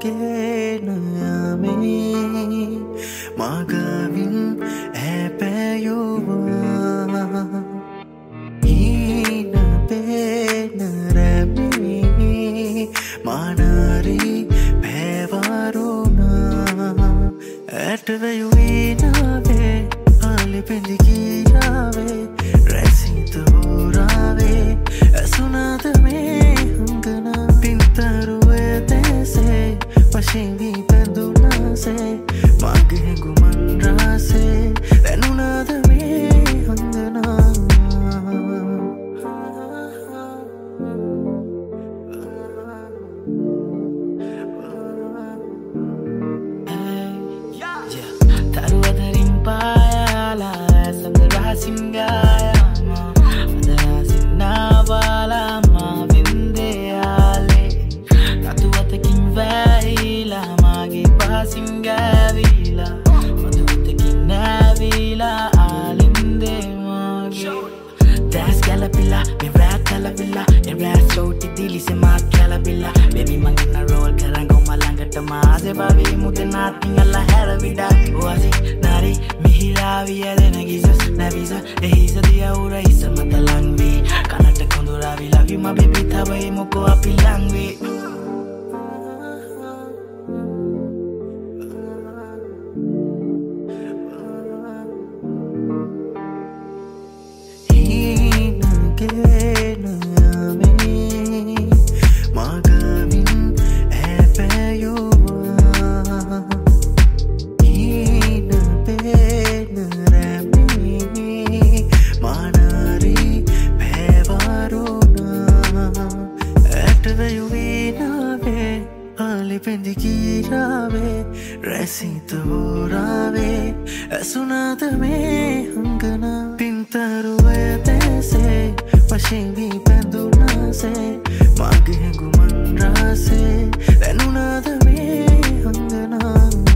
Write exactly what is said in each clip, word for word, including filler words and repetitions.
ගෙන යමි මගවින් ඇපැයුවා හීන පේන රැමි මනරි පැවරුණා ඇටවයුවීනාවේ අලි පෙඳි කීරාවේ රැසිත හෝරාවේ ඇසුනාද මේ හංගනා පින්තරුවේ තැසේ වශින්දී පැඳුනාසේ මගේ හැඟුමන් රාසේ දැනුනාද මේ හංගනා තරුවදරින් පායාලා සඳරාසින් ගායාමා අදරාසින් නාවාලාමා වින්දයාලේ තතුවතකින් වැහිලා මාගේ පාසින් ගෑවිලා මදුවතකින් නෑවිලා ආලින්දේ මාගේ දැස් ගැලපිලා මේ රැත් කලවිලා ඒ රැත් සෝටි දිලිසෙ මාත් කැලබිලා බේබි මංගන රෝල් කරංගෝ මලංගට මාසේ බවී මුදනාත් නිංගලා හැරවිඩා ඔවසි නාරි මිහිරාවී ඇදෙන ගිසස් නැවිස එහිස දියවුර හිස මත ලංවී කනට කොඳුරාවී love you my baby තවයි මොකෝ අපි ලංවී ගෙන යමි මගවින් ඇපැයුවා හීන පේන රැමි මනරි පැවරුණා ඇටවයුවීනාවේ අලි පෙඳි කීරාවේ රැසිත හෝරාවේ ඇසුනාද මේ හංගනා පින්තරුවය තැසේ වශින්දී පැඳුනාසේ මගේ හැඟුමන් රාසේ දැනුනාද මේ හංගනා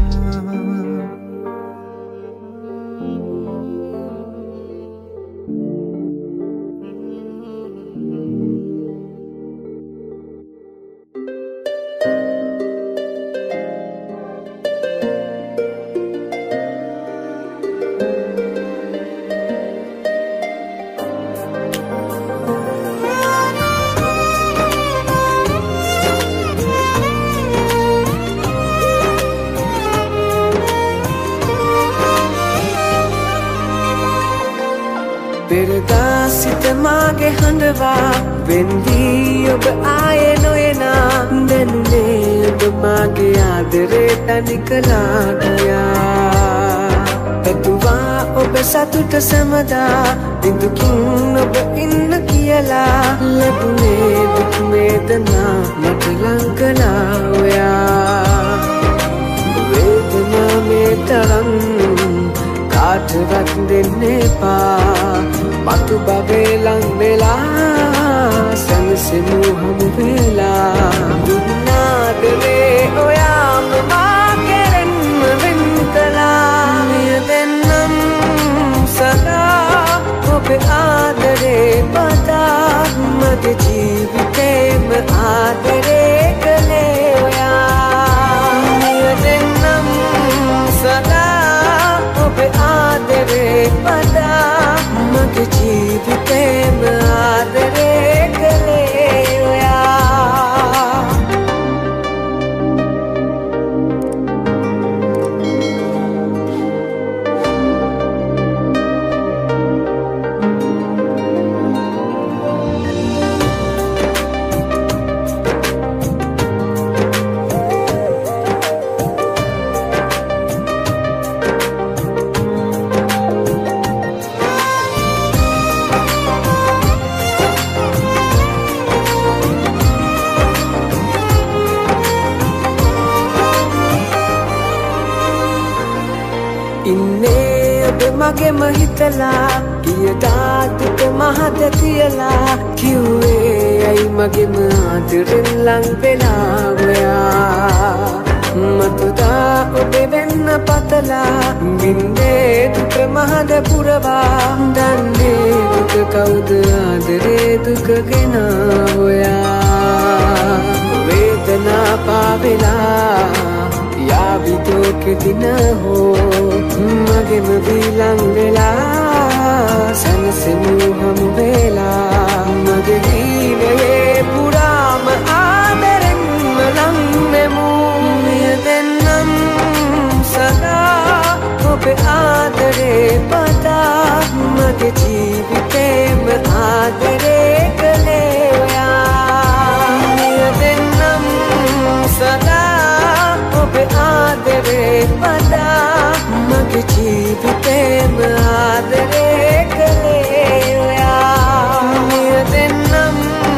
පෙරදා සිත මාගේ හඬවා වෙන්දී ඔබ ආයේ නොයනා දැනුනේ ඔබ මාගේ ආදරේ තනි කළා ගියා පැතුවා ඔබ සතුට සැමදා බිඳුකින් ඔබ ඉන්න කියලා ලැබුණේ දුක් වේදනා මට ලං කළා ඔයා වේදනා මේ තරම් කාටවත් දෙන්න එපා මතු බවේ ලං වෙලා සැනසෙමු හමු වෙලා දුන්නාදරේ ඔයාම මා කෙරෙන්ම වෙන් කළා මිය දෙන්නම් සදා ඔබේ ආදරේ පතා මගේ ජීවිතේම ආදරේ කළේ ඔයා මිය දෙන්නම් සදා ඔබේ ආදරේ පතා මගේ ජීවිතේම ආදරේ කළේ ඔයා මගෙම හිතලා කියදා දුක මහත කියලා කිව්වේ ඇයි මගෙම ආදරෙන් ලං වෙලා ඔයා මතුදා ඔබේ වෙන්න පතලා බින්දේ දුක මහද පුරවා දන්නේ දුක කවුද ආදරේ දුක ගෙනා ඔයා वेदना पावेला यावी दुख दिन हो मगे मबिलंग वेला सनसमु हम वेला मगे गीने पुराम आदरन मलंग मेमु यदन्नम सदा ඔබේ ආදරේ පතා මගේ ජීවිතේම ආදරේ කළේ ඔයා නියදෙන්නම් සදා ඔබේ ආදරේ පතා මගේ ජීවිතේම ආදරේ කළේ ඔයා නියදෙන්නම්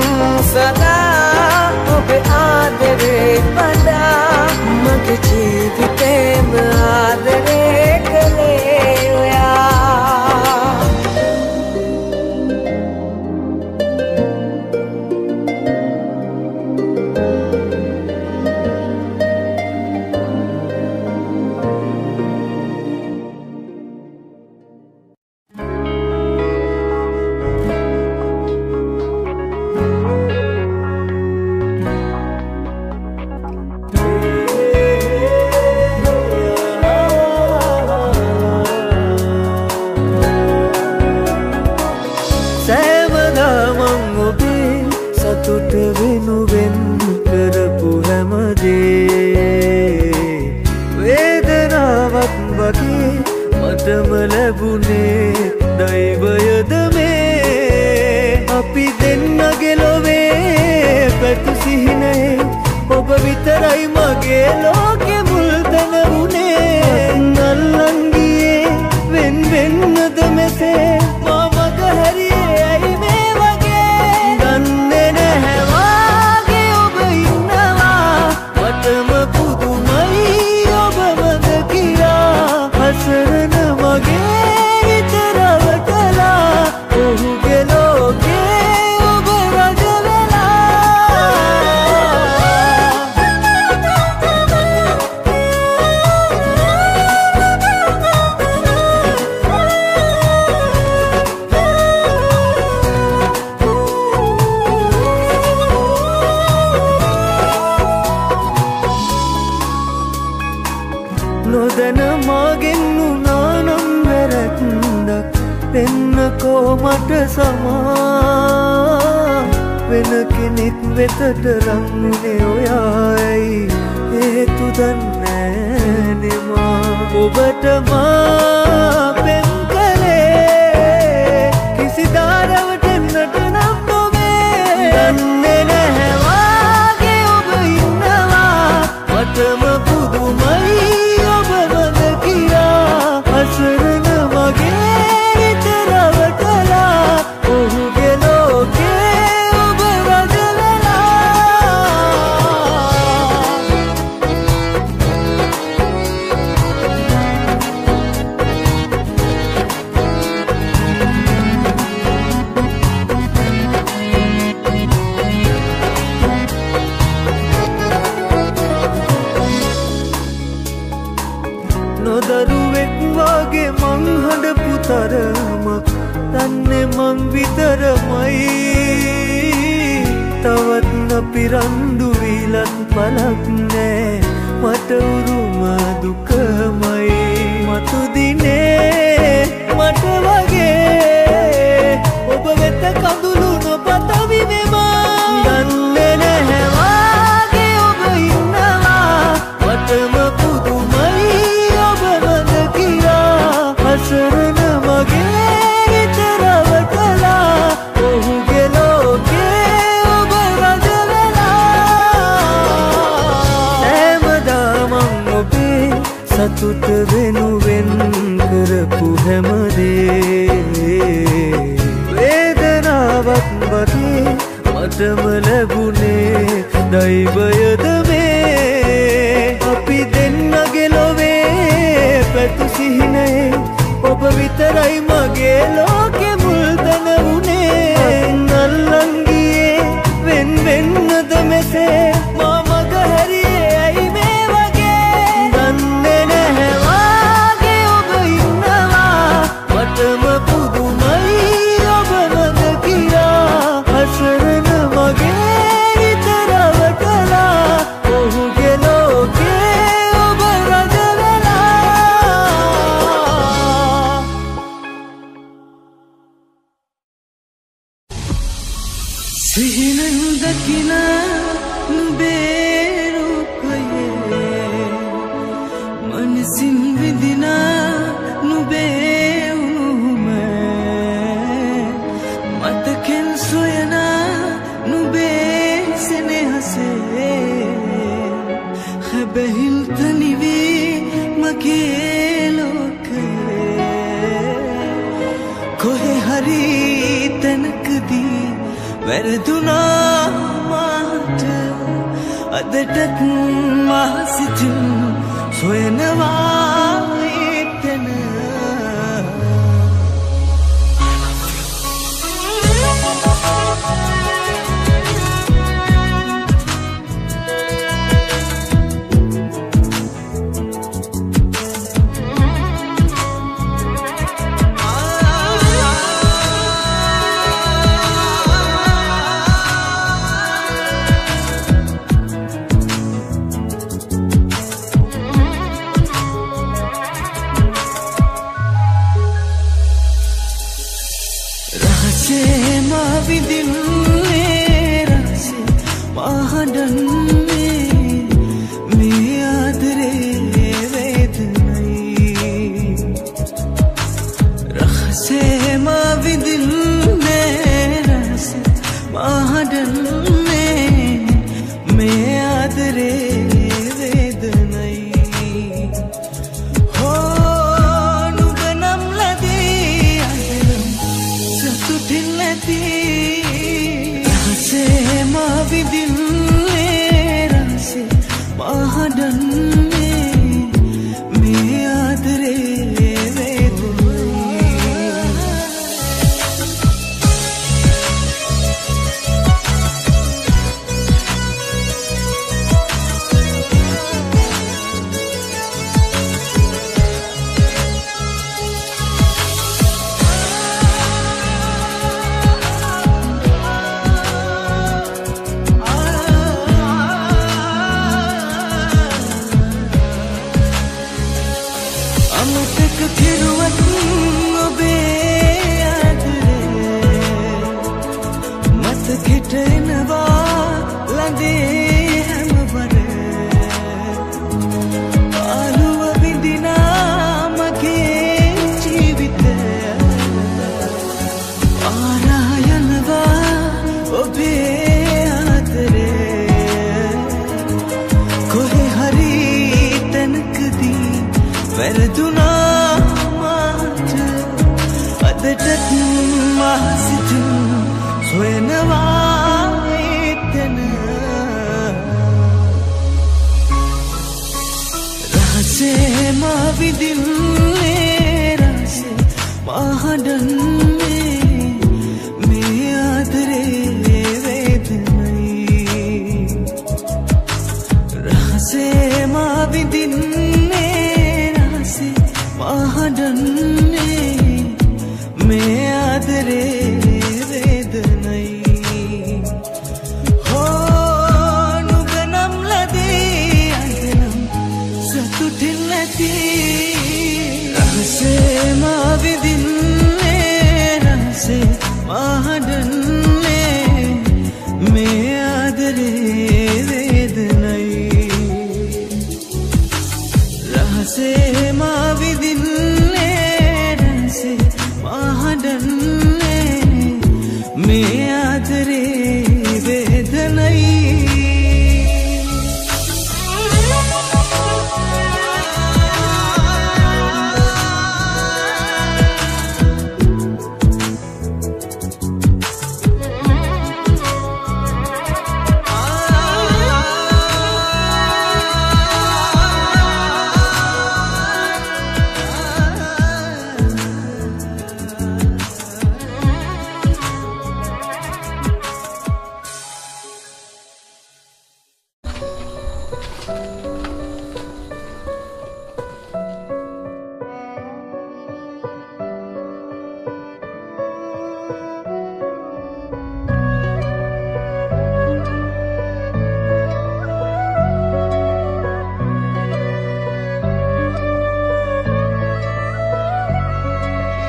සදා ඔබේ ආදරේ පතා මගේ ජීවිතේම ආදරේ කළේ ඔයා සතුට වෙනුවෙන් කරපු හැමදේ වේදනාවක් වගේ මටම ලැබුණේ දෛවයද මේ අපි දෙන්නගේ ලොවේ පැතු සිහිනේ ඔබ විතරයි මගේ ලෝකෙ මුල්තන වුණේ අල්ලන් ගියේ වෙන් වෙන්නද මෙසේ මා මග හැරියේ ඇයි මේ වගේ දන්නේ නැහැ වාගේ ඔබ ඉන්නවා මටම පුදුමයි ඔබ මග කියා හසරන මගේ විතරවටලා දකින නුඹේ රූපයේ මනසින් විඳින නුඹේ උණුහුම මතකෙන් සොයන නුඹේ සෙනෙහසේ හැබැහිල් තනිවී මගේ ලෝකයේ කොහේ හරි තැනකදී වැරදුනා මාට අදටත් මා සිතින් සොයනවා එතන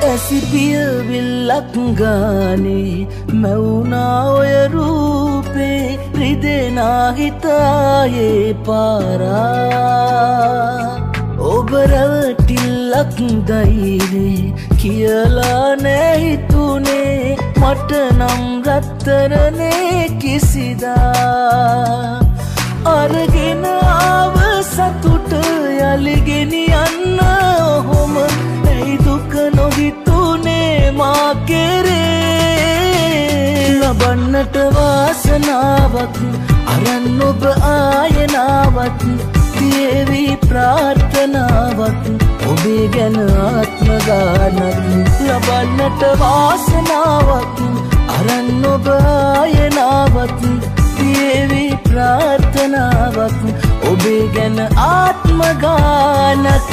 ඇසිපිය විල්ලක් ගානේ මැවුනා ඔය රූපේ රිදෙනා හිතායේ පාරා ඔබ රැවටිල්ලක් දයිනේ කියලා නෑ හිතුනේ මට නම් රත්තරනේ කිසිදා අරගෙන ආව සතුට යලිගෙනියන්න ඔහොම ඇයි දුක නොහිතුනේ මා කෙරේ ලබන්නට වාසනාවක් අරන් ඔබ ආයනාවක් දේවි ප්‍රාර්ථනාවක් ඔබේ ගැන ආත්ම ගානක් ලබන්නට වාසනාවක් අරන් ඔබ ආයනාවක් දේවි ප්‍රාර්ථනාවක් ඔබේ ගැන ආත්ම ගානක්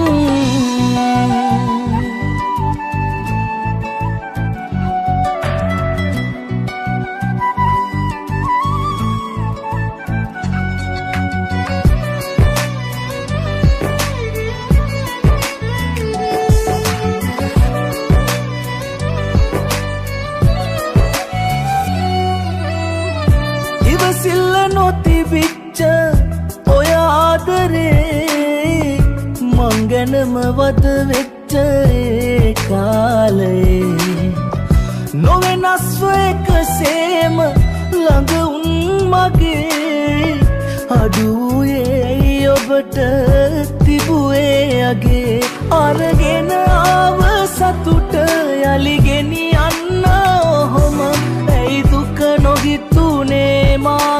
සිල්ල නොතිබිච්ච ඔය ආදරේ මං ගැනම වද වෙච්ච ඒ කාලේ නොවෙනස්ව එකසේම ළඟ උන් මගේ අඩුවේ ඔබට තිබුවේ අගේ අරගෙන ආව සතුට යලිගෙනියන්න ඔහොම ඇයි දුක නොහිතුනේ මා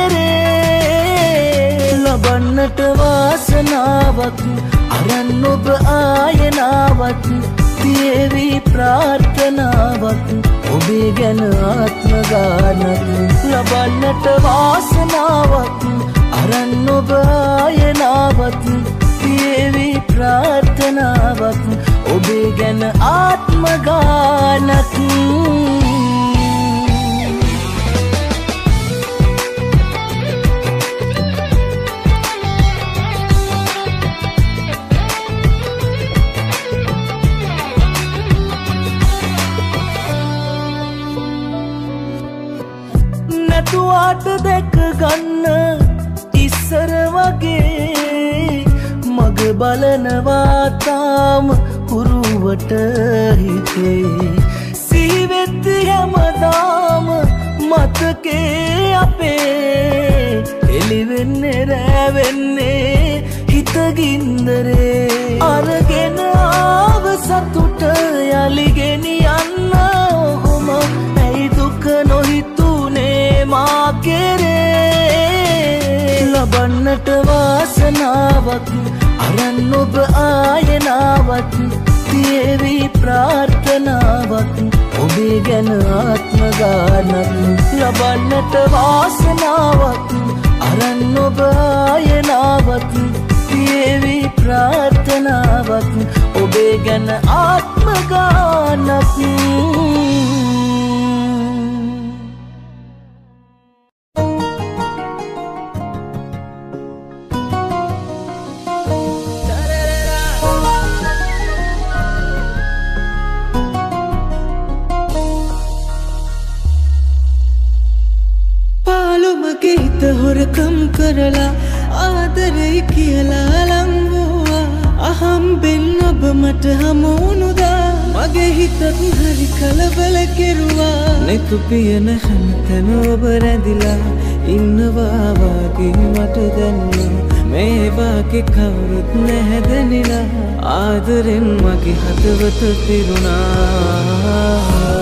කෙරේ ලබන්නට වාසනාවක් අරන් ඔබ ආයනාවක් දේවි ප්‍රාර්ථනාවක් ඔබේ ගැන ආත්ම ගානක් ලබන්නට වාසනාවක් අරන් ඔබ ආයනාවක් දේවි ප්‍රාර්ථනාවක් ඔබේ ගැන ආත්ම ගානක් නැතුවාට දැක ගන්න ඉස්සර වගේ මග බලනවා තාම හුරුවට හිතේ සිහිවෙත්ති හැමදාම මතකේ අපේ එළිවෙන්නේ රැවෙන්නේ හිතගින්දරේ අරගෙන ආව සතුට යලිගෙනියන්න ඔහොම ඇයි දුක නොහිතුනේ මා කෙරේ ලබන්නට වාසනාවක් අරන් ඔබ ආයනාවක් දේවි ප්‍රාර්ථනාවක් ඔබේ ගැන ආත්ම ගානක් ලබන්නට වාසනාවක් අරන් ඔබ ආයනාවක් දේවි ප්‍රාර්ථනාවක් ඔබේ ගැන ආත්ම ගානක් හොරකම් කරලා ආදරේ කියලා ලංගුවා අහම්බෙන් ඔබ මට හමුුණුදා මගේ හිතත් හරි කලබල කෙරුවා නෙතු පියන හැමතැන ඔබ රැඳිලා ඉන්නවා වාගේ මට දැනුණා මේ වාගේ කවුරුත් නැහැ දැනිලා ආදරෙන් මගේ හදවත පිරුණා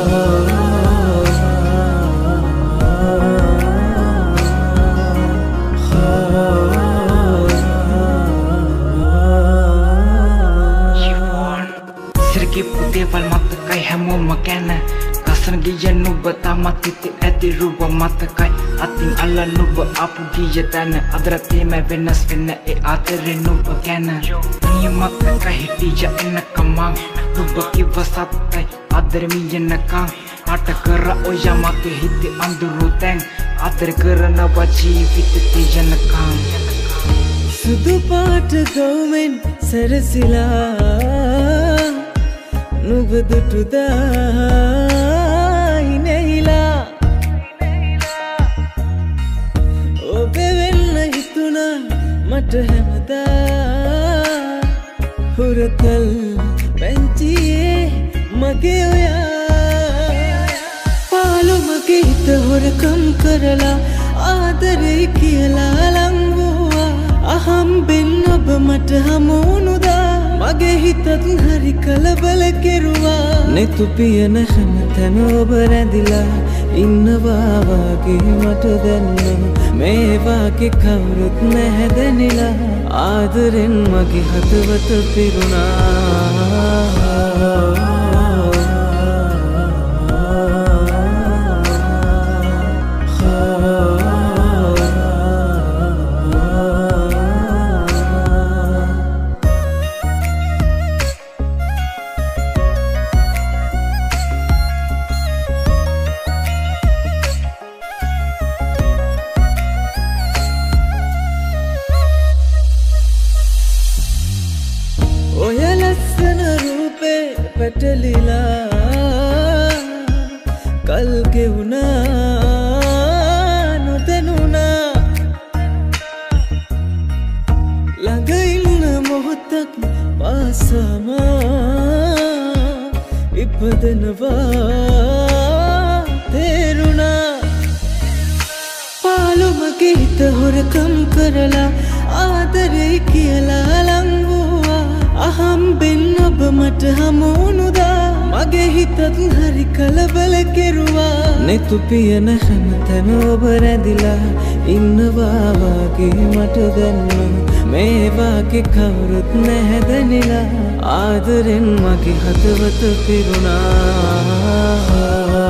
දේවල් මතකයි හැමෝම ගැන කසන ගිය නුඹ තාමත් හිතේ ඇති රූප මතකයි අතින් අල්ලන නුඹ ආපු ගිය තැන අදරතේම වෙනස් වෙන ඒ ආදරේ නුඹ ගැන නිය මතකයි හිටිය එන්නකම නුඹ කිව්ව සත්තයි ආදරේ මියනකම් පාට කර ඔය මගේ හිතේ අඳුරු තැන් ආදර කරනවා ජීවිතේ තියනකම් සුදු පාට ගවුමෙන් සැරසිලා නුඹ දුටුදායි නැහිලා ඔබේ වෙන්න හිතුණා මට හැමදා හුරතල් පැංචියේ මගේ ඔයා පාලු මගේ හිත හොරකම් කරලා ආදරේ කියලා ලංවුවා අහම්බෙන් ඔබ මට හමුුණුදා මගේ හිතත් හරි කලබල කෙරුවා නෙතු පියන හැමතැන ඔබ රැඳිලා ඉන්නවා වගේ මට දැනෙනවා මේ වාගේ කවුරුත් නැහැ දැනිලා ආදරෙන් මගේ හදවත පිරුණා පැටලිලා කල් ගෙවුණා නොදැනුණා ළඟ ඉන්න මොහොතක් පාසම ඉපදෙනවා තේරුණා පාළු මගේ හිත හොරකම් කරලා ආදරේ කියලා ලංවුවා අහම්බෙන් ඔබ මට හමුුණුදා මගේ හිතත් හරි කලබල කෙරුවා නෙතු පියන හැමතැන ඔබ රැඳිලා ඉන්නවා වගේ මට දැනෙනවා මේ වාගේ කවුරුත් නැහැ දැනිලා ආදරෙන් මගේ හදවත පිරුණා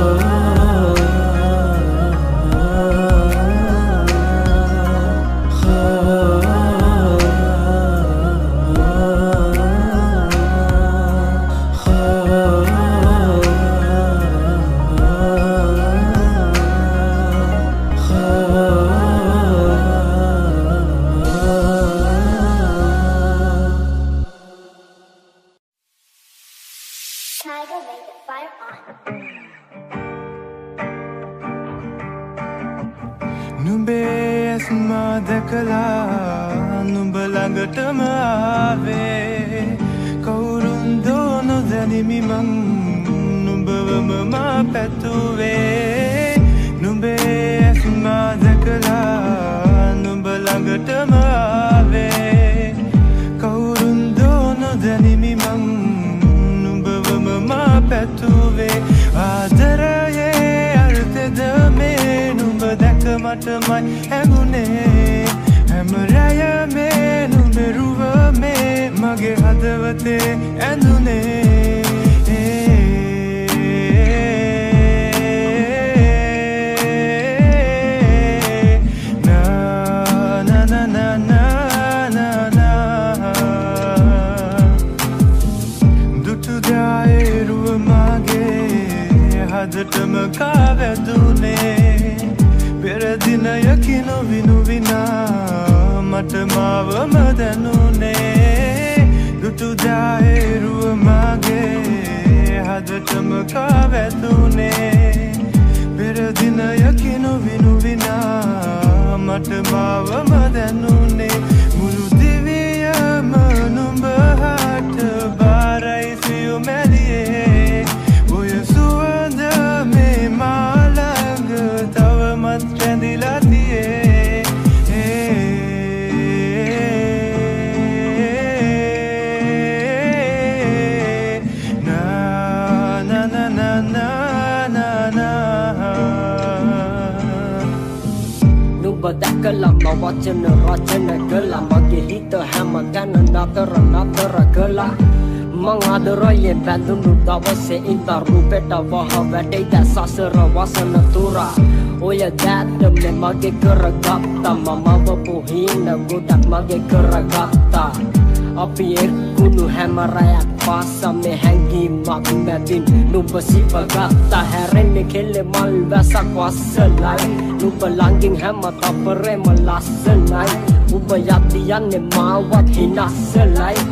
Oya dada me mage karagata mama wapuhina godak mage karagata api ekunu hamarayak pasa me hangi mak medin nuba sipagata heren me khele mal vasa kwasalai nuba langing hama tapare malasanai uba yatiyan ne mawat hinasalai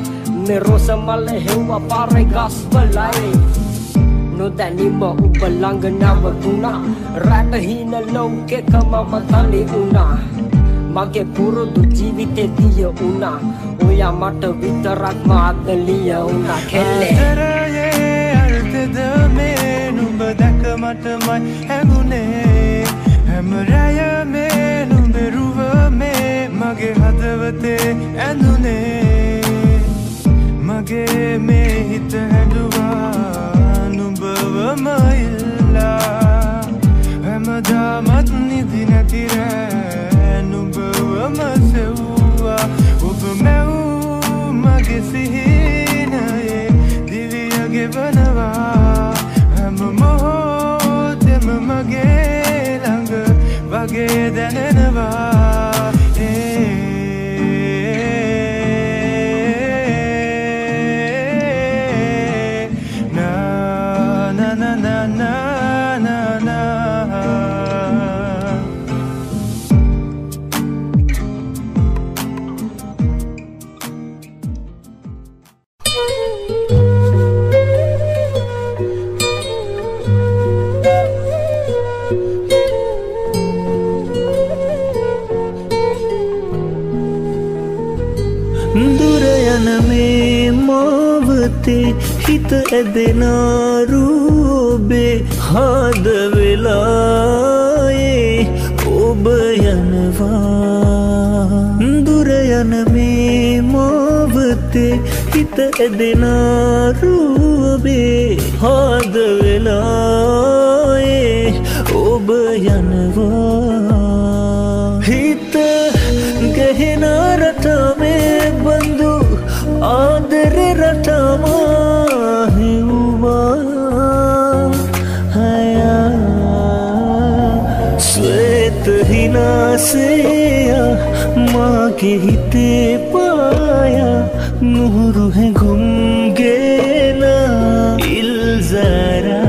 මේ රෝස මල හෙව්වා පාරේ ගස් වලයි නොදැනීම ඔබ ළඟ නවතුණා රට හීන ලෝකෙක මම තනි වුණා මගේ පුරුදු ජීවිතේ දිය වුණා ඔයා මට විතරක් මාතලිය වුණා කෙල්ලේ අතරයේ අර්ථද මේ නුඹ දැක මටමයි හැඟුනේ හැම රැයමේ නුඹ රුව මේ මගේ හදවතේ ඇඳුනේ මගේ මේ හිත හැඬුවා නුඹවම ඉල්ලා හැමදාමත් නිදි නැති රෑ නුඹවම සෙව්වා ඔබ මැව් මගේ සිහිනයේ දිවිය ගෙවනවා හැම මොහොතෙම මගේ ළඟ වගේ දැනෙනවා na na na na na na හිත ඇදෙනා රූබේ හද වෙලායේ ඔබ යනවා දුර යන මේ මොහොතේ හිත ඇදෙනා රූබේ හද වෙලායේ ඔබ යනවා හිත ගහන රට මේ බඳු ආදර රටමා हिनासेया माँ के हिते पाया नूर है घूम गेना इल्ज़ारा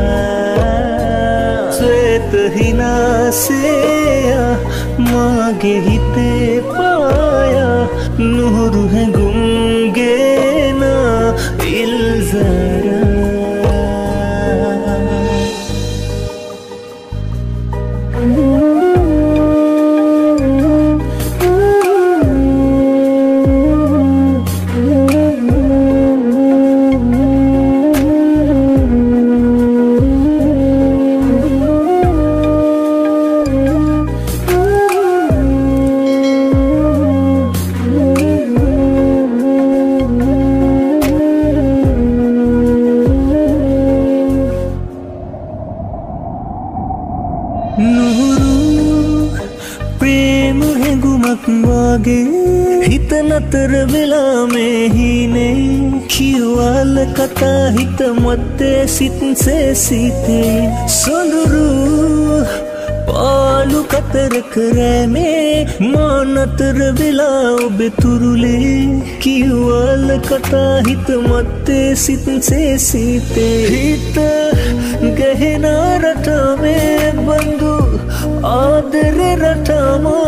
श्वेत हिनासेया माँ के हिते पाया नूर है घूम गेना इल्ज़ारा हित नतर वेला में ही ने खिवाल कथा हित मत्ते सित से सीते सोनुरु पालू कतर करे में मानतर वेला बेतुरुले खिवाल कथा हित मत्ते सित से सीते हित गहना रटा में बंधु आदर रटा मा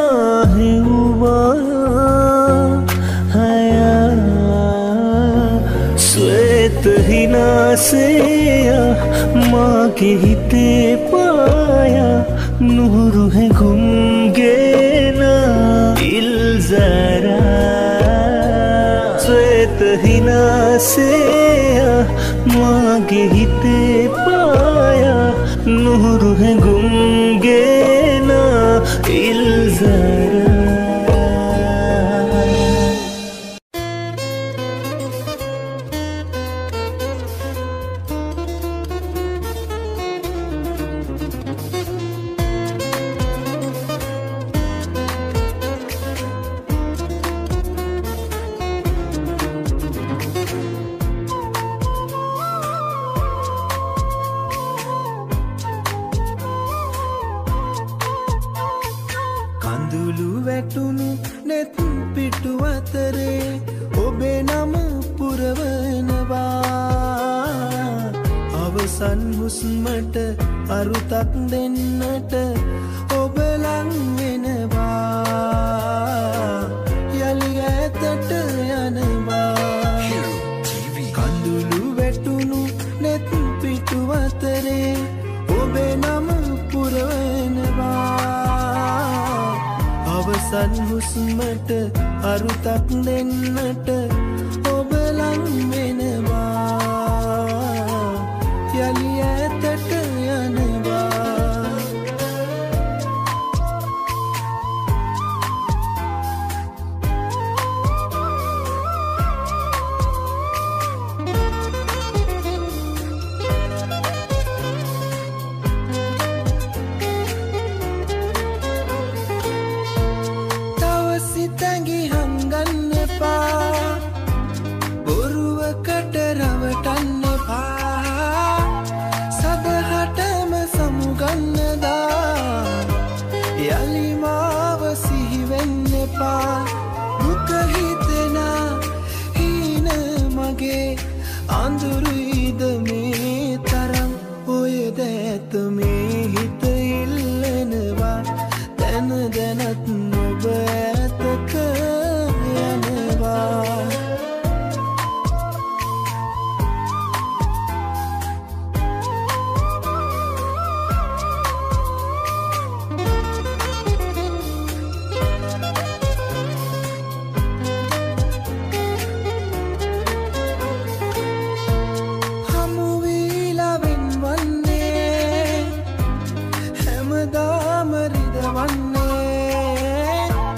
श्वेत हिनासेया माँ के हिते पाया नूर है घूम गेना इल्ज़ारा श्वेत हिनासेया माँ के हिते पाया नूर है घूम गेना इल्ज़ारा Yali gatata yanaba ඔබේ නම පුරවනවා අවසන් හුස්මට අරුතක් දෙන්නට ඔබ ලං වෙනවා යලි ඈතට යනවා තැඟි හංගන්න එපා බොරුවකට රවටන්න එපා සදහටම සමුගන්නදා යලි මාව සිහිවෙන්න එපා දුක හිතෙනා හීන මගේ අඳුරුයිද මේ තරම් ඔය දැත මේ හිත ඉල්ලනවා දැන දැනත් ඔබ ඇතක යනවා හමු වීලා වෙන්වන්නේ හැමදාම රිදවන්නේ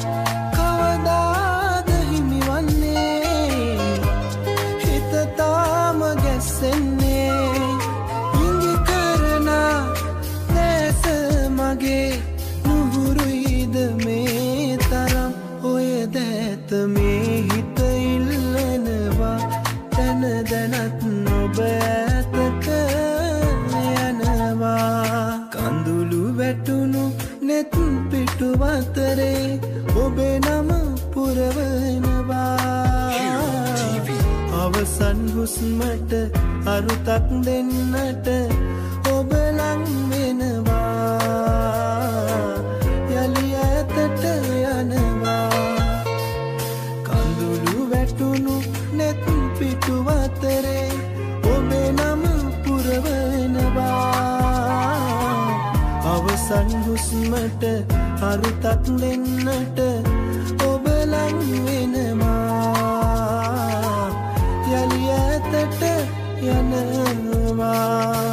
කවදාද හිමිවන්නේ හිත තාම ගැස්සෙන්නේ ඉඟි කරන දැස මගේ නුහුරුයිද මේ තරම් ඔය දැත මේ හිත ඉල්ලනවා දැන දැනත් ඔබ ඇතක යනවා කඳුළු වැටුණු නෙත් පිටු අතරේ ඔබේ නම පුරවනවා අවසන් හුස්මට අරුතක් දෙන්නට ඔබ ලං වෙනවා යලි ඈතට යනවා කඳුළු වැටුණු නෙත් පිටු අතරේ ඔබේ නම පුරවනවා අවසන් හුස්මට අරුතක් දෙන්නට ඔබ ලං වෙනවා යලි ඈතට යනවා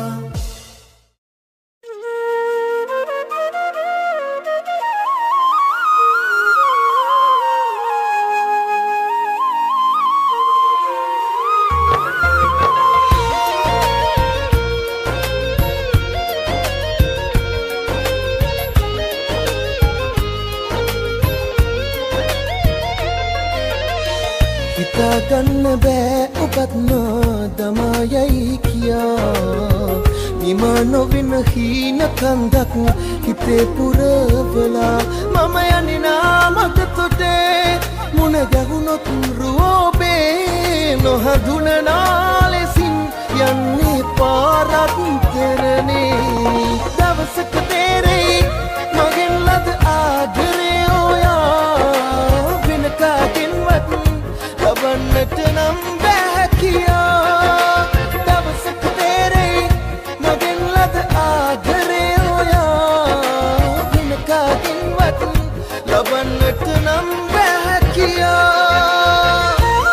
හිතාගන්න බෑ ඔබත් නොදමයයි කියා නිම නොවෙන හීන කන්දක් හිතේ පුරවලා මම යන්නා මට තොටේ මුණ ගැහුණොත් රුවෝබේ නොහඳුනනා ලෙසින් යන්නේ පාරක් කරනේ දවසක තේරෙයි මගෙන් ලද ආදරේ ඔයා වෙන කාගෙන්වත් ලබන්නට නම් බෑ කියා දවසක තේරෙයි මගෙන් ලද ආදරේ ඔයා වෙන කාගෙන්වත් ලබන්නට නම් බෑ කියා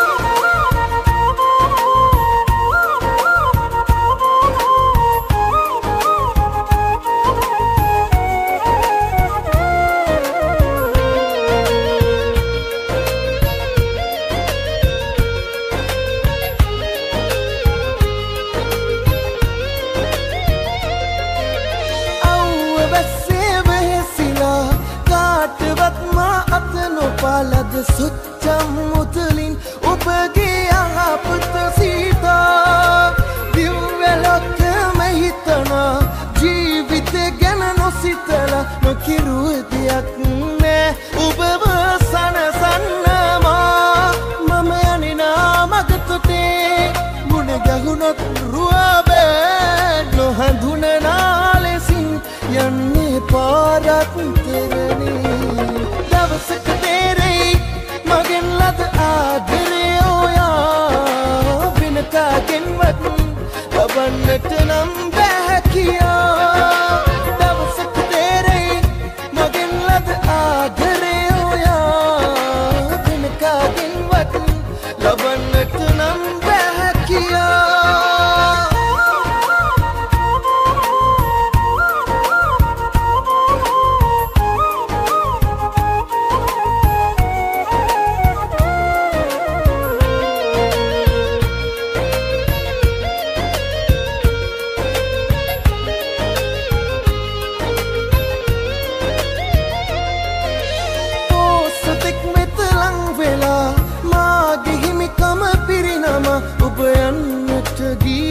පාලද සුච්චම් මුතුලින් ඔබගේ අහපත සීතා දිව්වැලොක්කම හිතනා ජීවිත ගැන නොසිතලා නොකිරුව දෙයක් නෑ ඔබව සනසන්නවා මම යන්නා මග තොටේ මුණ ගැහුණොත් රුවබෑ නොහඳුනනා ලෙසින් යන්නේ පාරක් තරනේ දවසක තේරෙයි මගෙන් ලද ආදරේ ඔයා වෙන කාගෙන්වත් ලබන්නට නම් බෑ කියා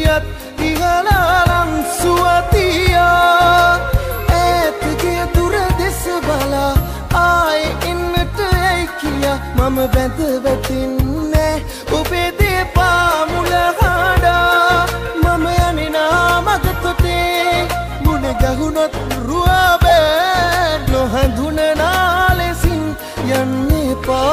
ගියත් ඉහළලන් සුවතියා ඈතගේ දුර දෙස බලා ආයේ එන්නට ඇයි කියා මම වැඳ වැටෙන්නේ ඔබේ දෙපා මුල හඬා මම යන්නේ නාමක තොටේ මුණ ගැහුනොත් රුවබෑ නොහඳුනනා ලෙසින් යන්නේ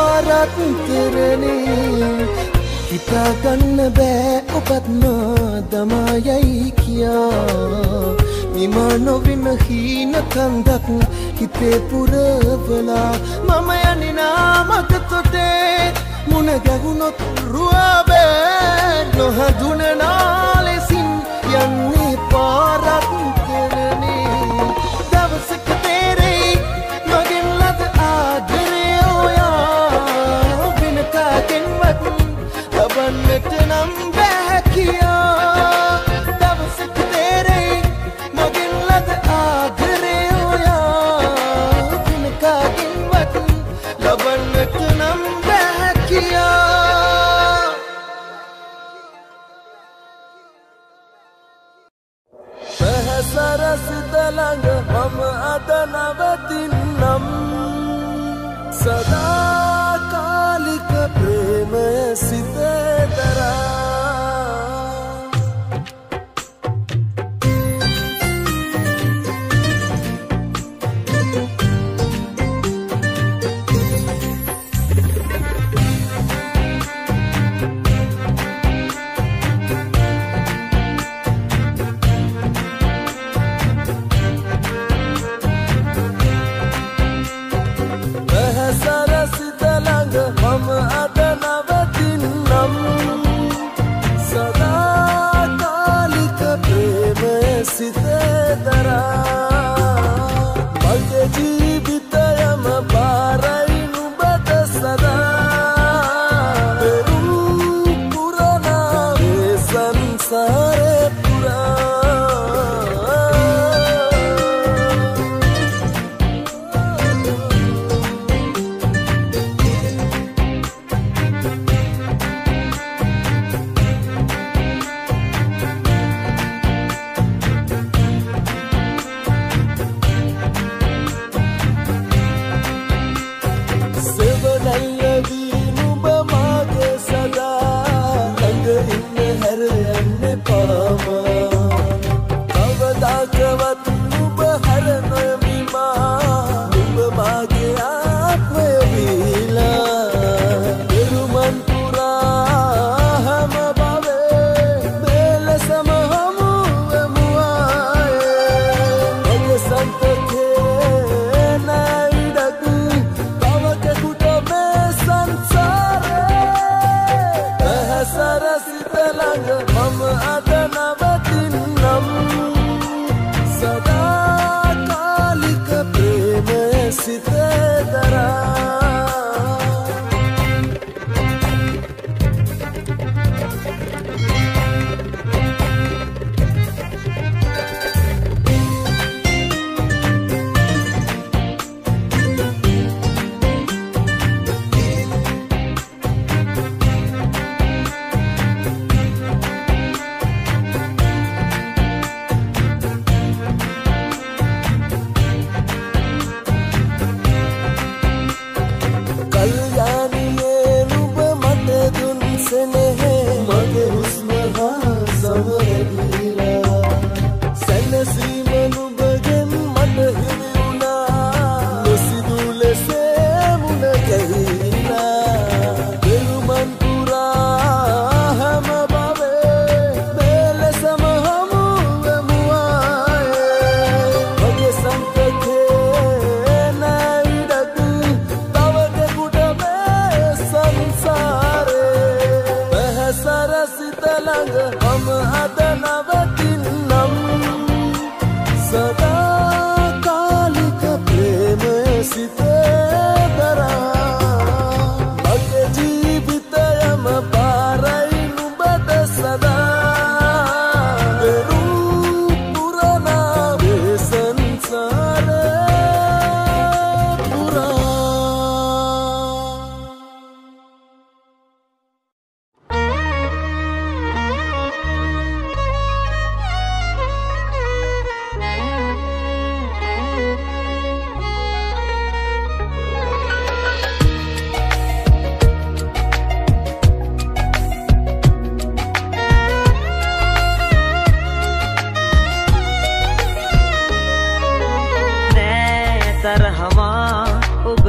පාරතරනේ හිතා ගන්න බෑ ඔබත් නොදමයයි කියා නිම නොවින හීන කන්දක් හිතේ පුරවලා මම යන්නේ නාමක තොටේ මුණ ගැහුනොත් රුවබෑ නොහඳුනනා ලෙසින් යන්නේ පාරතරනේ දවසක තේරෙයි මගෙන් ලද ආදරය ඔයා වෙන කාගෙන්වත් ලබන්නට නම් බෑ කියා දවසක තේරෙයි මගෙන් ලද ආදරය ඔයා වෙන කාගෙන්වත් ලබන්නට නම් බෑ කියා පැහැසරසිත ළඟ මම අද නවතින්නම් සදාකාලික ප්‍රේමය සිතේ දරා පැහැසරසිත ළඟ මම අද නවතින්නම් සදාකාලික ප්‍රේමය සිතේ දරා මගේ ජීවිතයම පාරයි නුඹට සදා පෙරුම් පුරනා මේ සංසාරේ පුරා මම අද නවති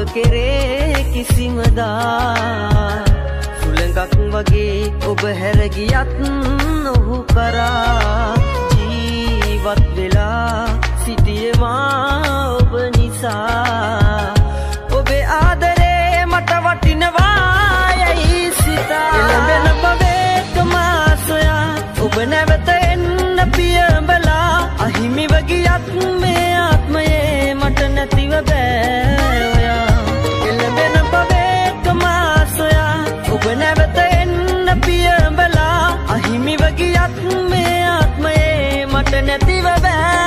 කෙරේ කිසිමදා සුළඟක් වගේ ඔබ හැර ගියත් ඔහු කරා ජීවත් වෙලා සිටියේ මා ඔබ නිසා ඔබේ ආදරේ මට වටිනවා යයි සිතා එළඹෙන බවේක මා සොයා ඔබ නැවත එන්න පියඹලා අහිමිව ගියත් මේ ආත්මයේ මට නැතිව බෑ ඔයා එළඹෙන බවේක මා සොයා ඔබ නැවත එන්න පියඹලා අහිමිව ගියත් මේ ආත්මයේ මට නැතිව බෑ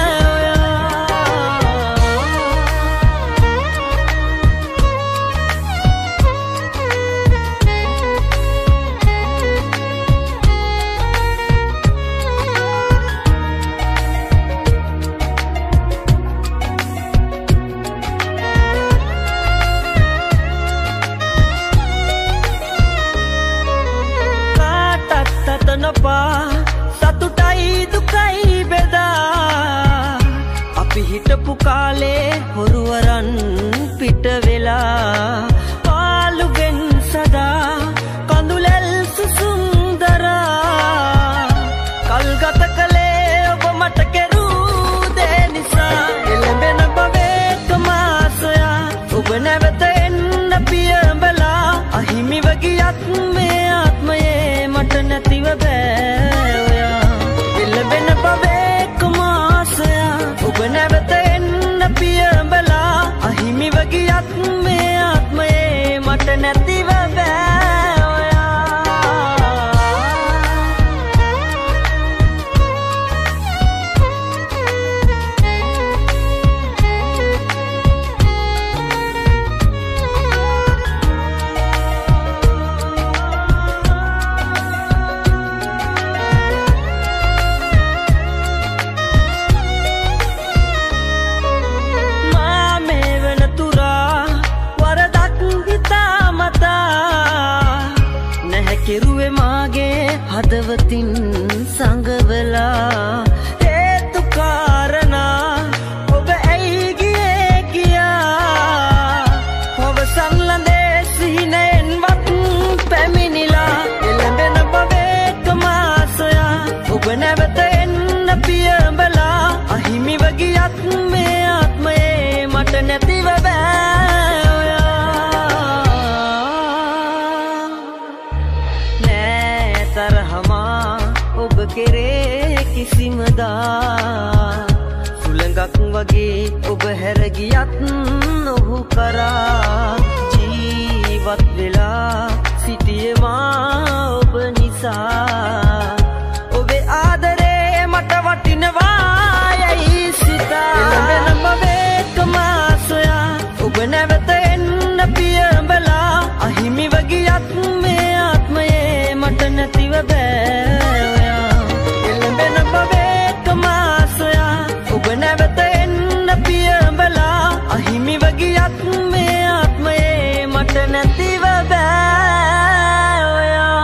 සතුටයි දුකයි බෙදා අපි හිටපු කාලේ හොරුවරන් පිට වෙලා පාළුවෙන් සදා කඳුලැල් සුසුන්දරා කල්ගත කළේ ඔබ මට කෙරූ දේ නිසා එළඹෙන බවේක මා සොයා ඔබ නැවත එන්න පියඹලා අහිමිව ගියත් මේ ආත්මයේ මට නැතිව බෑ ඔයා එළඹෙන බවේක මා සොයා ඔබ නැවත එන්න පියඹලා අහිමිව ගියත් මේ ආත්මයේ මට නැතිව බෑ ඔයා කෙරුවේ මාගේ හදවතින් සංගවලා හේතු කාරණා ඔබ ඇයි ගියේ කියා පවසන් ලඳේ සිහිනෙන්වත් පැමිණිලා එළඹෙන බවේක මා සොයා ඔබ නැවත එන්න පියඹලා අහිමිව ගියත් මේ ආත්මයේ මට නැතිව බෑ ඔබ කෙරේ කිසිමදා සුළඟක් වගේ ඔබ හැර ගියත් ඔහු කරා ජීවත් වෙලා සිටියේ මා ඔබ නිසා ඔබේ ආදරේ මට වටිනවා යයි සිතා එළඹෙන බවේක මා සොයා ඔබ නැවත එන්න පියඹලා අහිමිව ගියත් මේ ආත්මයේ මට නැතිව බෑ එළඹෙන බවේක මා සොයා ඔබ නැවත එන්න පියඹලා අහිමිව ගියත් මේ ආත්මයේ මට නැතිව බෑ ඔයා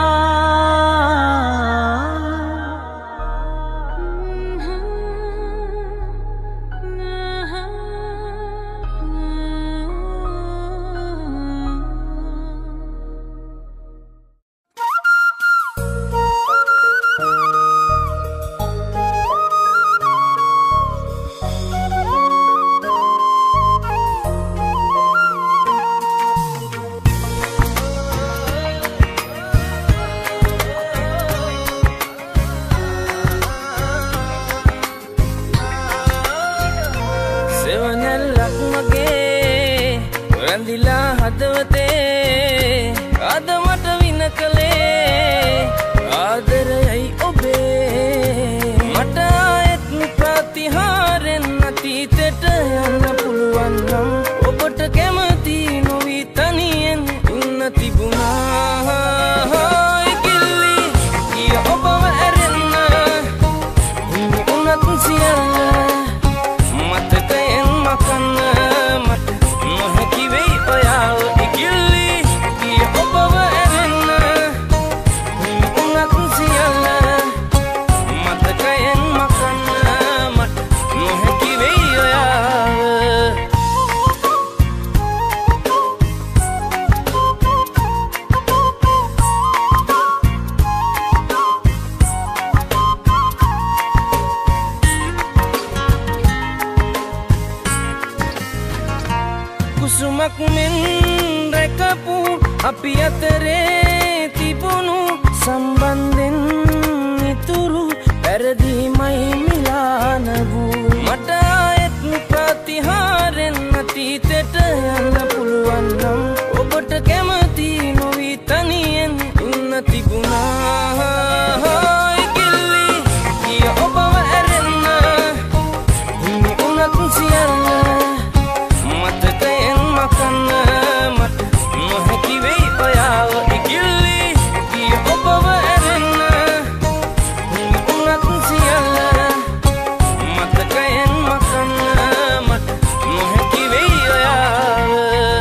කුමක් මෙන් රැකපු අපි අතරේ තිබුණු සම්බන්ධෙන් ඉතුරු වැරදීමයි මිලාන වූ මට ආයෙත් ප්‍රතිහාරෙන් අතීතයට යන්න පුළුවන් නම් ඔබට කැමති නොවී තනියෙන් ඉන්න තිබුණා ඉකිලි කිය ඔබව ඇරෙන්න හිමි උනත් සියල්ල මතකයෙන් මකන්න මට නොහැකි වෙයි ඔයාව ඉකිලි කිය ඔබව ඇරෙන්න හිමි උනත් සියල්ල මතකයෙන් මකන්න මට නොහැකි වෙයි ඔයාව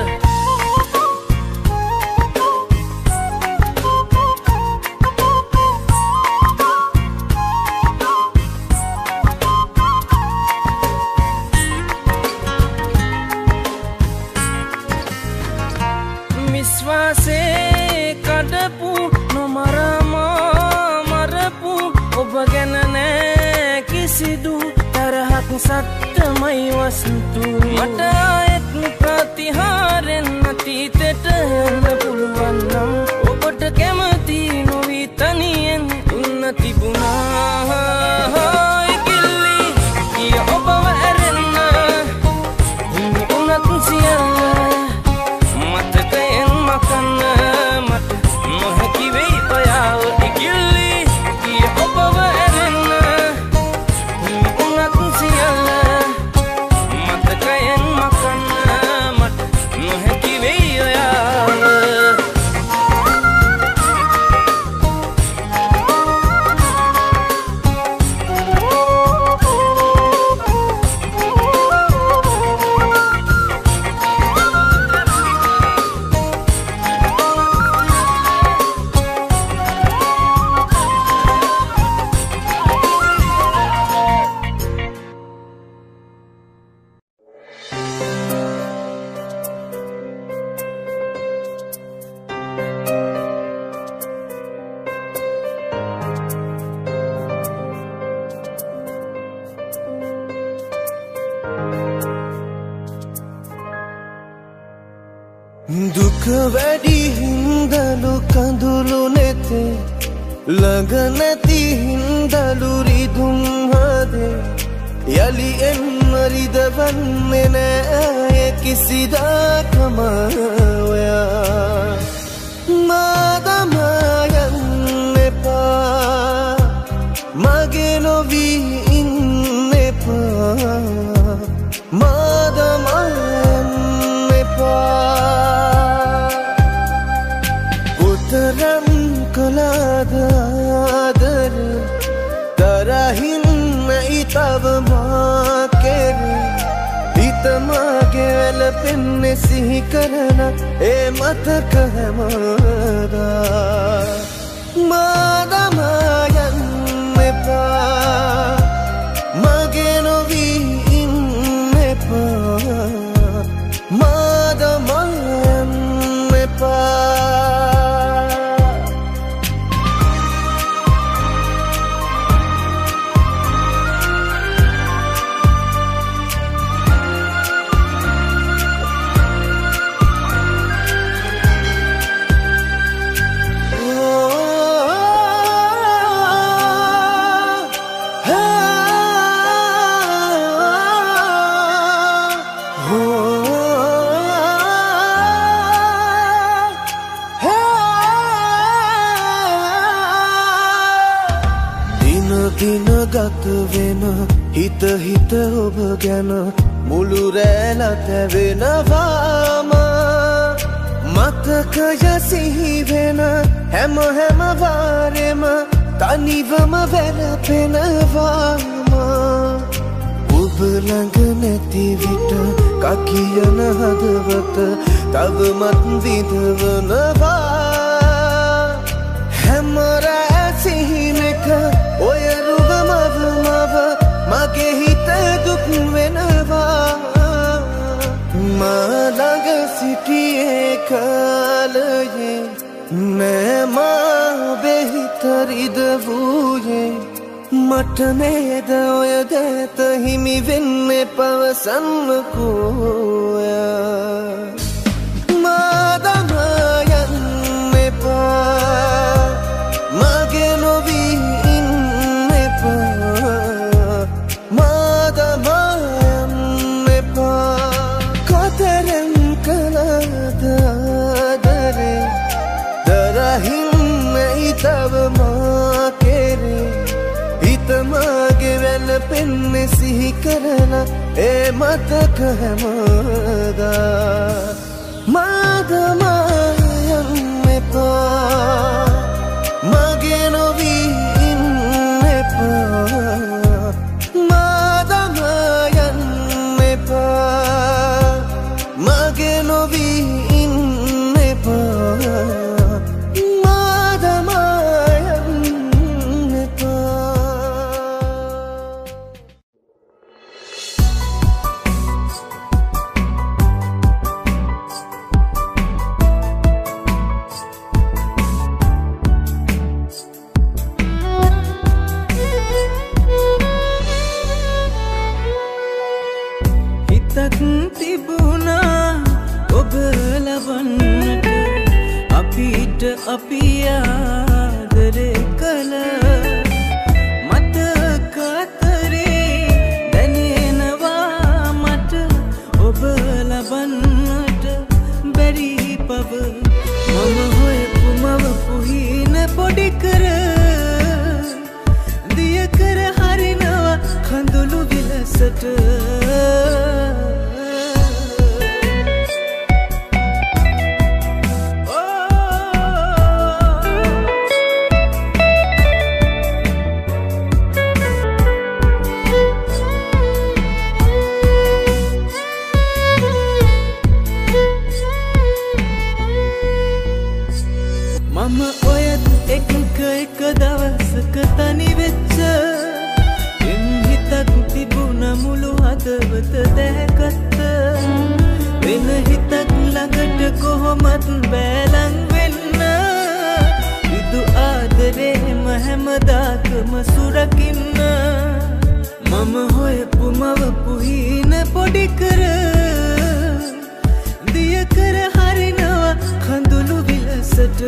විශ්වාසේ කඩපු නොමරමා මරපු ඔබ ගැන නෑ කිසිදු තරහක් සත්‍යමයි වස්තු මට ආයෙත් ප්‍රතිහාරෙන් අතීතයට යන්න පුළුවන් නම් ඔබට කැමති නොවී තනියෙන් ඉන්න තිබුණා ඉකිලි කිය ඔබව ඇරෙන්න හිමි උනත් සියල්ල මතකයෙන් මකන්න මට නොහැකි වෙයි ඔයාව ඉකිලි කිය ඔබව ඇරෙන්න හිමි උනත් සියල්ල මතකයෙන් මකන්න මට නොහැකි වෙයි ඔයාව දුක වැඩි හින්දලු කඳුළු නැතේ ළඟ නැති හින්දලු රිදුම් හදේ යලි එන්න රිදවන්නේ නෑ කිසිදාකම ඔයා මාදමා යන්න එපා මගේ නොවී ඉන්න එපා මාදමා යන්න එපා උතරම් කළාද ආදර තරහින් ඉතව මා කෙරේ හිත මාගේ වැළපෙන්නේ සිහි කරන ඒ මතක හැමදා මාදමා යන්න එපා මගේ නොවී ඉන්න එපා මාදමා යන්න එපා ගත වෙන හිත හිත ඔබ ගැන මුළු රැළ තැවෙනවාම මතකය සිහි වෙන හැම හැම වාරෙම තනිවම වැළපෙනවාම ඔබ ළඟ නැති විට කකියන හදවත තවමත් විඳවනවා හැම රැ සිහිනක ඔය රුගමවමව මගේ හිත දුක් වෙනවා මා ළඟ සිටියේ කාලයේ නෑ මා බෙහිත රිදවූයේ මට නේද ඔය දැත හිමි වෙන්නේ පවසන්නකෝ මාගේ වැල පෙන්න සිහි කරන ඒ මතක හැමදා මාදමයන් එපා මගේ නොවී ඉන්න එපා මාදමයන් එපා මගේ නොවී ඉන්න එපා අපි ආදරේ කළ මතක අතරේ දැනෙනවා මට ඔබ ලබන්නට බැරි පව මම හොයපු මවපු හීන පොඩි කර දිය කර හරිනවා කඳුළු විලසට කොහොමත් බැලන් වෙන්න විදු ආදරේම හැමදාකම සුරකින්න මම හොයපු මවපු හීන පොඩි කර දිය කර හරිනවා කඳුළු විලසට